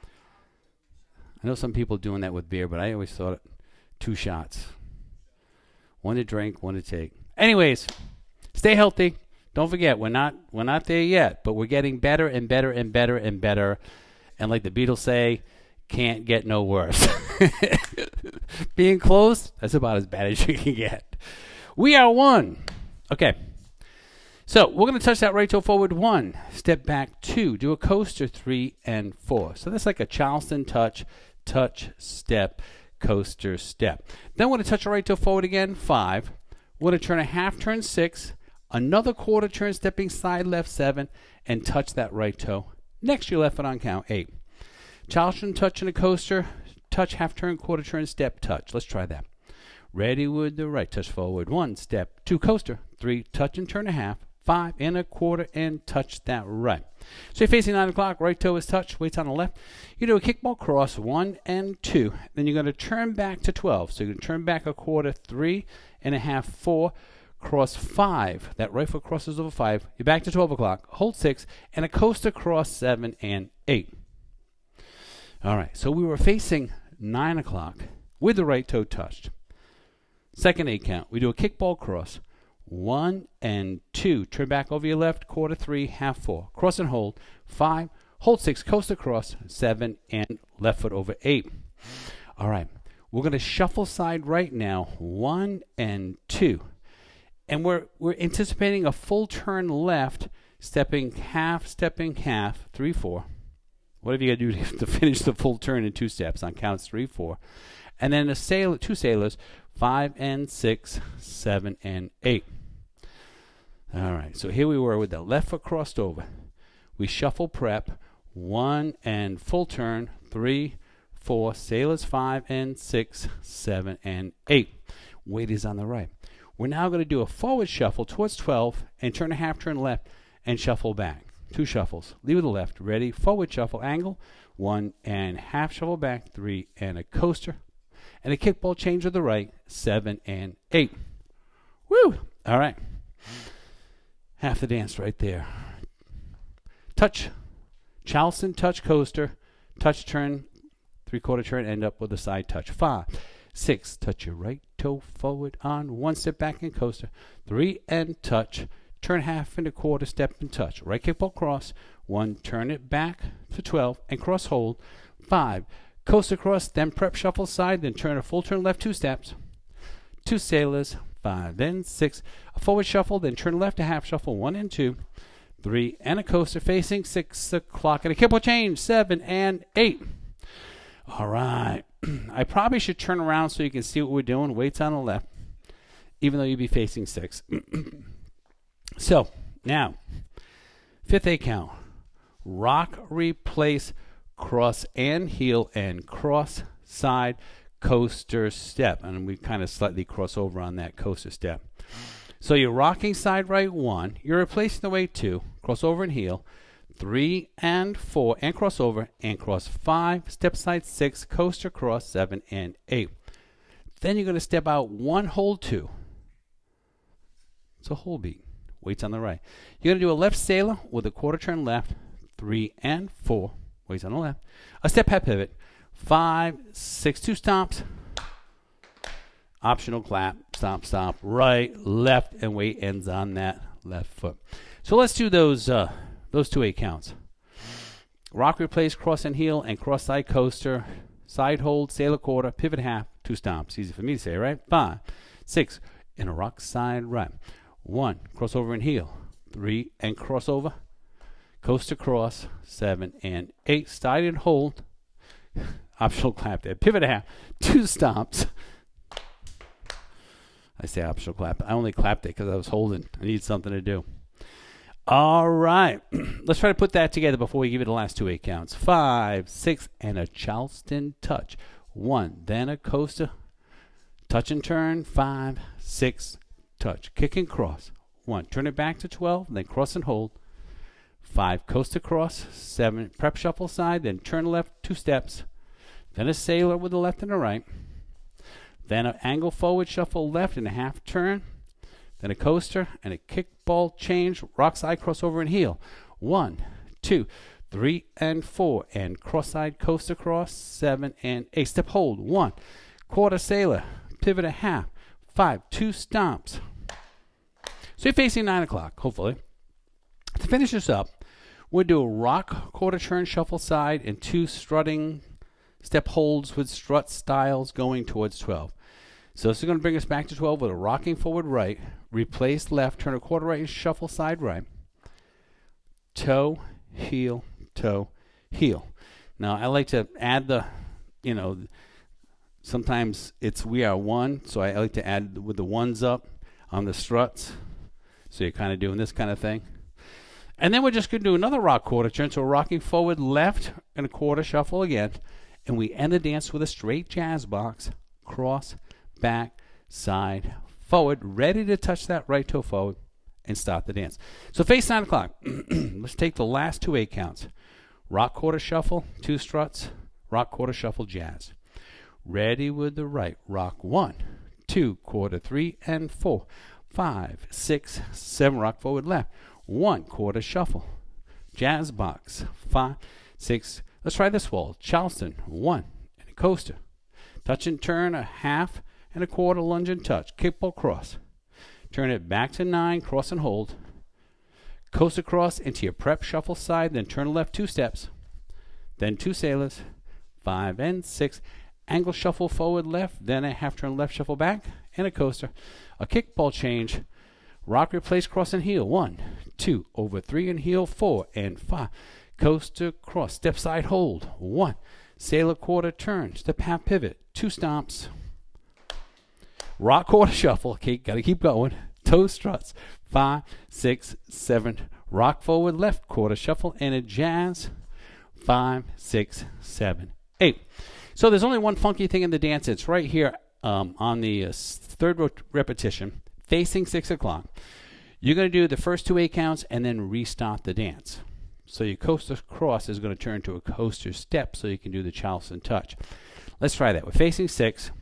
I know some people doing that with beer, but I always thought 2 shots. 1 to drink, 1 to take. Anyways, stay healthy. Don't forget, we're not there yet, but we're getting better and better and better and better. And like the Beatles say, can't get no worse. Being close, that's about as bad as you can get. We are one. Okay. So we're going to touch that right toe forward 1, step back 2, do a coaster 3 and 4. So that's like a Charleston touch, step, coaster, step. Then we're going to touch the right toe forward again 5. We're going to turn a half turn 6, another quarter turn stepping side left 7, and touch that right toe. Next your left foot on count 8. Charleston touch and a coaster, touch, half turn, quarter turn, step, touch. Let's try that. Ready with the right touch forward. 1 step, 2 coaster, 3 touch and turn a half, 5 and a quarter and touch that right. So you're facing 9 o'clock, right toe is touched, weights on the left. You do a kickball cross 1 and 2. Then you're going to turn back to 12. So you're going to turn back a quarter, 3 and a half, 4, cross 5. That right foot crosses over 5. You're back to 12 o'clock, hold 6, and a coaster cross 7 and 8. All right, so we were facing 9 o'clock with the right toe touched. Second 8 count. We do a kickball cross. 1 and 2. Turn back over your left. Quarter 3, half 4. Cross and hold. 5. Hold 6. Coast across. 7 and left foot over 8. All right. We're going to shuffle side right now. 1 and 2. And we're anticipating a full turn left. Stepping half. 3, 4. Whatever you got to do to finish the full turn in 2 steps on counts 3, 4. And then 2 sailors. 5 and 6, 7 and 8. All right, so here we were with the left foot crossed over. We shuffle prep, 1 and full turn, 3, 4, sailors 5 and 6, 7 and 8. Weight is on the right. We're now going to do a forward shuffle towards 12 and turn a half turn left and shuffle back. 2 shuffles. Leave with the left. Ready? Forward shuffle angle. 1 and half shuffle back. 3 and a coaster. And a kickball change with the right. 7 and 8. Woo! All right. Half the dance right there. Touch. Charleston touch coaster. Touch turn. 3/4 turn. End up with a side touch. 5, 6. Touch your right toe forward on 1 step back and coaster. 3 and touch. Turn half and a quarter step and touch. Right kickball cross. 1. Turn it back to 12 and cross hold. 5. Coast across, then prep shuffle side, then turn a full turn left 2 steps. 2 sailors. 5, then 6. A forward shuffle, then turn left a half shuffle. 1 and 2. 3 and a coaster facing 6 o'clock. And a kickball change. 7 and 8. All right. I probably should turn around so you can see what we're doing. Weights on the left, even though you'd be facing 6. So, now, 5th 8 count. Rock, replace, cross and heel, and cross, side, coaster, step. And we kind of slightly cross over on that coaster step. So you're rocking side right 1. You're replacing the weight 2. Cross over and heel. 3 and 4 and cross over and cross 5, step side 6, coaster cross 7 and 8. Then you're going to step out 1, hold 2. It's a whole beat. Weights on the right. You're going to do a left sailor with a 1/4 turn left, 3 and 4, weights on the left. A step head pivot, 5, 6, 2 stomps. Optional clap, stomp, stomp, right, left, and weight ends on that left foot. So let's do those 2 8 counts. Rock, replace, cross and heel, and cross side coaster, side hold, sailor 1/4, pivot half, 2 stomps. Easy for me to say, right? 5, 6, in a rock side right. 1, cross over and heel. 3 and cross over. Coaster cross, 7 and 8. Side and hold. Optional clap there. Pivot half, 2 stomps. I say optional clap. I only clapped it because I was holding. I need something to do. All right. Let's try to put that together before we give you the last 2 8 counts. 5, 6, and a Charleston touch. 1, then a coaster. Touch and turn. 5, 6, touch. Kick and cross. 1, turn it back to 12, then cross and hold. 5, coaster cross. 7, prep shuffle side, then turn left 2 steps. Then a sailor with the left and the right. Then an angle forward shuffle left and a half turn. Then a coaster and a kickball change, rock side crossover and heel. 1, 2, 3, and 4. And cross side coaster cross, 7 and 8. Step hold, 1. 1/4 sailor, pivot a half. 5, 2 stomps. So you're facing 9 o'clock, hopefully. To finish this up, we'll do a rock 1/4 turn shuffle side and 2 strutting step holds with strut styles going towards 12. So this is going to bring us back to 12 with a rocking forward right, replace left, turn a 1/4 right and shuffle side right. Toe, heel, heel. Now I like to add the, sometimes it's we are 1, so I like to add with the 1s up on the struts. So you're kind of doing this kind of thing. And then we're just going to do another rock 1/4 turn, so we're rocking forward left and a 1/4 shuffle again. And we end the dance with a straight jazz box, cross, back, side, forward, ready to touch that right toe forward and start the dance. So face 9 o'clock. Let's take the last 2 8 counts. Rock 1/4 shuffle, 2 struts, rock 1/4 shuffle jazz. Ready with the right. Rock 1, 2, 1/4, 3, and 4, 5, 6, 7, rock forward left. 1, 1/4 shuffle. Jazz box, 5, 6. Let's try this wall. Charleston, 1, and a coaster. Touch and turn, a half and a 1/4 lunge and touch. Kickball cross. Turn it back to 9, cross and hold. Coast across into your prep shuffle side, then turn left 2 steps. Then 2 sailors, 5 and 6. Angle shuffle forward left, then a half turn left shuffle back, and a coaster. A kickball change. Rock, replace, cross, and heel. 1, 2, over 3 and heel. 4 and 5. Coaster cross, step side hold. 1. Sailor 1/4 turn, step half pivot. 2 stomps. Rock 1/4 shuffle. Okay, got to keep going. toe struts. 5, 6, 7. Rock forward left, quarter shuffle, and a jazz. 5, 6, 7, 8. So there's only one funky thing in the dance. It's right here on the third repetition, facing 6 o'clock. You're going to do the first 2 8 counts and then restart the dance. So your coaster cross is going to turn to a coaster step so you can do the Charleston touch. Let's try that. We're facing 6.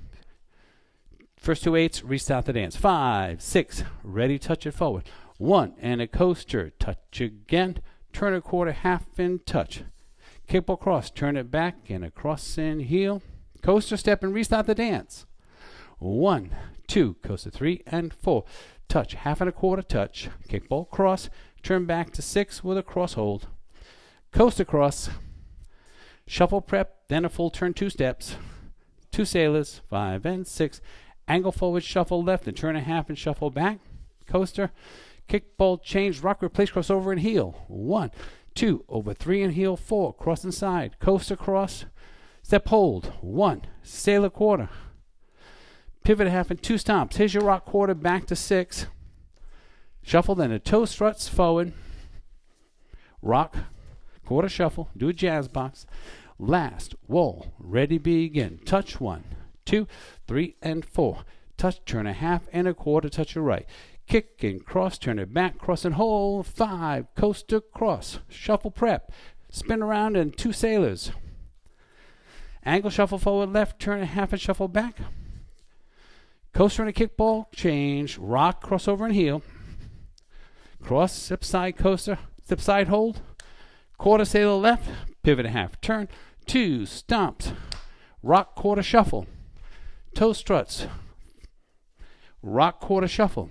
First 2 8s, restart the dance. 5, 6, ready, touch it forward. 1 and a coaster, touch again, turn a quarter, half and touch. Kickball cross, turn it back and a cross and heel. Coaster step and restart the dance. 1, 2, coaster 3 and 4. Touch, half and a quarter touch. Kickball cross, turn back to 6 with a cross hold. Coaster cross, shuffle prep, then a full turn 2 steps. 2 sailors, 5 and 6. Angle forward, shuffle left, and turn a half and shuffle back. Coaster, kickball change, rock, replace, crossover, and heel. 1, 2, over 3 and heel, 4, cross inside. Coaster cross, step hold. 1, sailor quarter. Pivot half and 2 stomps. Here's your rock quarter back to 6. Shuffle, then a toe struts forward. Rock, quarter shuffle, do a jazz box. Last, wall, ready, begin. Touch 1, 2, 3, and 4. Touch, turn a half and a quarter, touch your right. Kick and cross, turn it back, cross and hold. 5, coaster cross, shuffle prep. Spin around and 2 sailors. Angle shuffle forward left, turn a half and shuffle back. Coaster and a kickball change, rock, crossover and heel. Cross, step side coaster, step side hold. Quarter sailor left, pivot a half, turn. 2 stomps, rock quarter shuffle. Toe struts, rock quarter shuffle.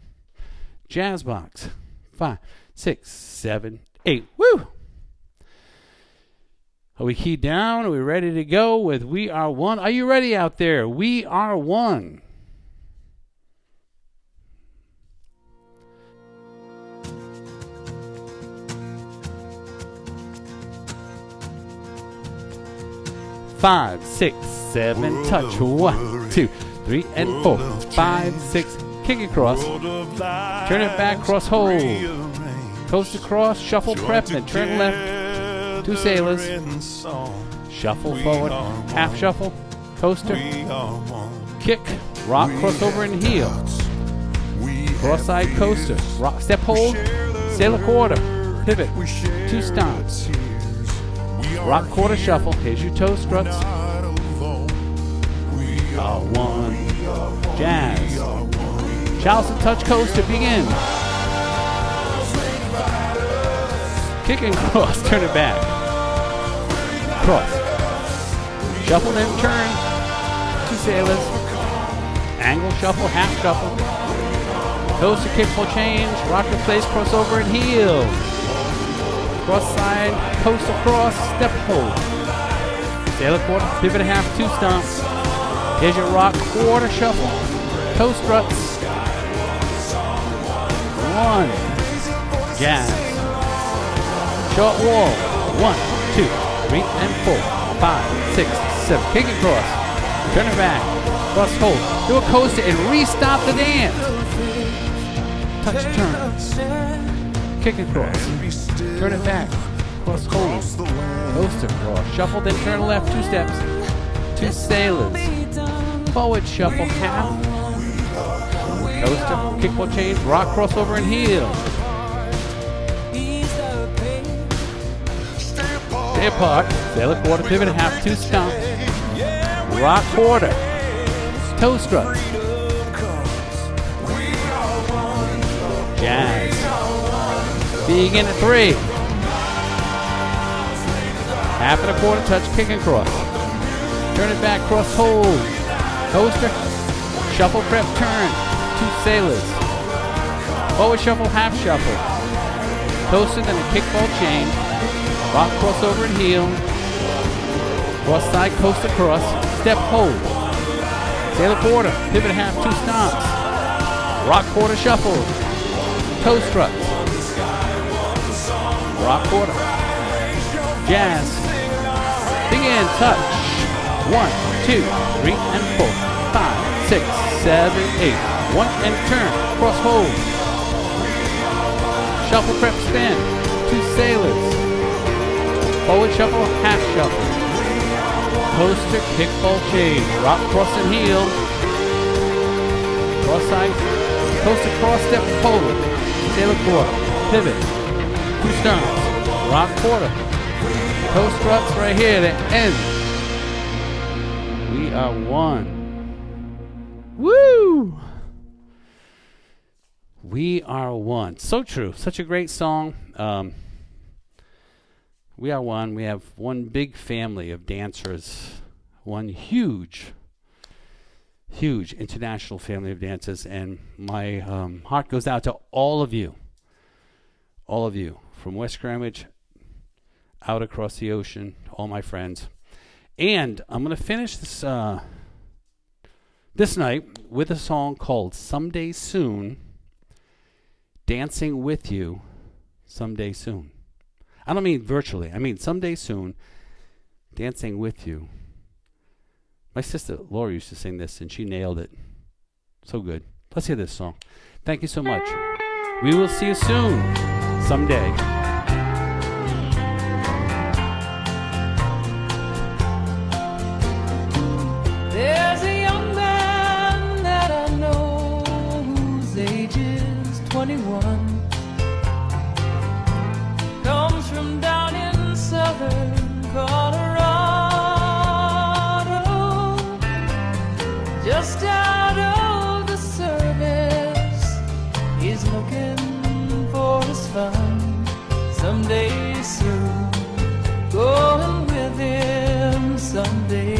Jazz box. 5, 6, 7, 8. Woo! Are we keyed down? Are we ready to go with We Are One? Are you ready out there? We Are One. Five, 6, 7, touch. 1, 2, 3, and 4. 5, 6, kick across. Turn it back, cross hold. Coast across, shuffle prep, and turn left. 2 sailors. Shuffle forward, half shuffle, coaster. Kick, rock, crossover, and heel. Cross side coaster, rock, step hold, sailor quarter, pivot, 2 stomps. Rock quarter shuffle. Here's your toe struts. 1. Jazz. Charleston touch coaster. Begin. Kick and cross. Turn it back. Cross. Shuffle then turn. 2 sailors. Angle shuffle. Half shuffle. Coaster kickball change. Rock replace. Crossover and heel. Cross side, coaster cross, step hold. Sailor quarter, pivot a half, 2 stomps. Here's your rock quarter shuffle. Toe struts. 1. Jazz. Short wall. 1, 2, 3, and 4. 5, 6, 7. Kick and cross. Turn it back. Cross hold. Do a coaster and restart the dance. Touch turn. Kick and cross. Turn it back. Cross hold. Coaster cross. Shuffle, then turn left. 2 steps. 2 sailors. Forward shuffle. Half. Coaster. Kickball change. Rock crossover and heel. Stay apart. Sailor quarter. Pivot half. 2 stomps. Rock quarter. Toe struts. Jazz. Begin at 3. Half and a quarter touch, kick and cross. Turn it back, cross hold. Coaster. Shuffle prep turn. 2 sailors. Forward shuffle, half shuffle. Coaster, then a kickball change. Rock crossover and heel. Cross side, coaster cross. Step hold. Sailor quarter. Pivot half, 2 stomps. Rock quarter shuffle. Toe struts. Rock quarter. Jazz. Begin touch. 1, 2, 3, and 4. 5, 6, 7, 8. 1 and turn. Cross hold. Shuffle prep spin. 2 sailors. Forward shuffle, half shuffle. Coaster, kickball change. Rock, cross and heel. Cross side. Coaster, cross step forward. Sailor quarter. Pivot. 2 stones. Rock quarter. Coaster ups right here to end. We are 1. Woo! We are 1. So true. Such a great song. We are 1. We have one big family of dancers. One huge international family of dancers. And my heart goes out to all of you. All of you. From West Greenwich out across the ocean. All my friends. And I'm going to finish this this night with a song called Someday Soon, Dancing With You Someday Soon. I don't mean virtually. I mean someday soon, Dancing With You. My sister Laura used to sing this, and she nailed it. So good. Let's hear this song. Thank you so much. We will see you soon, someday. There's a young man that I know whose age is 21. Comes from down in southern Colorado. Just out of the service, he's looking for his fun. Someday soon, going with him someday.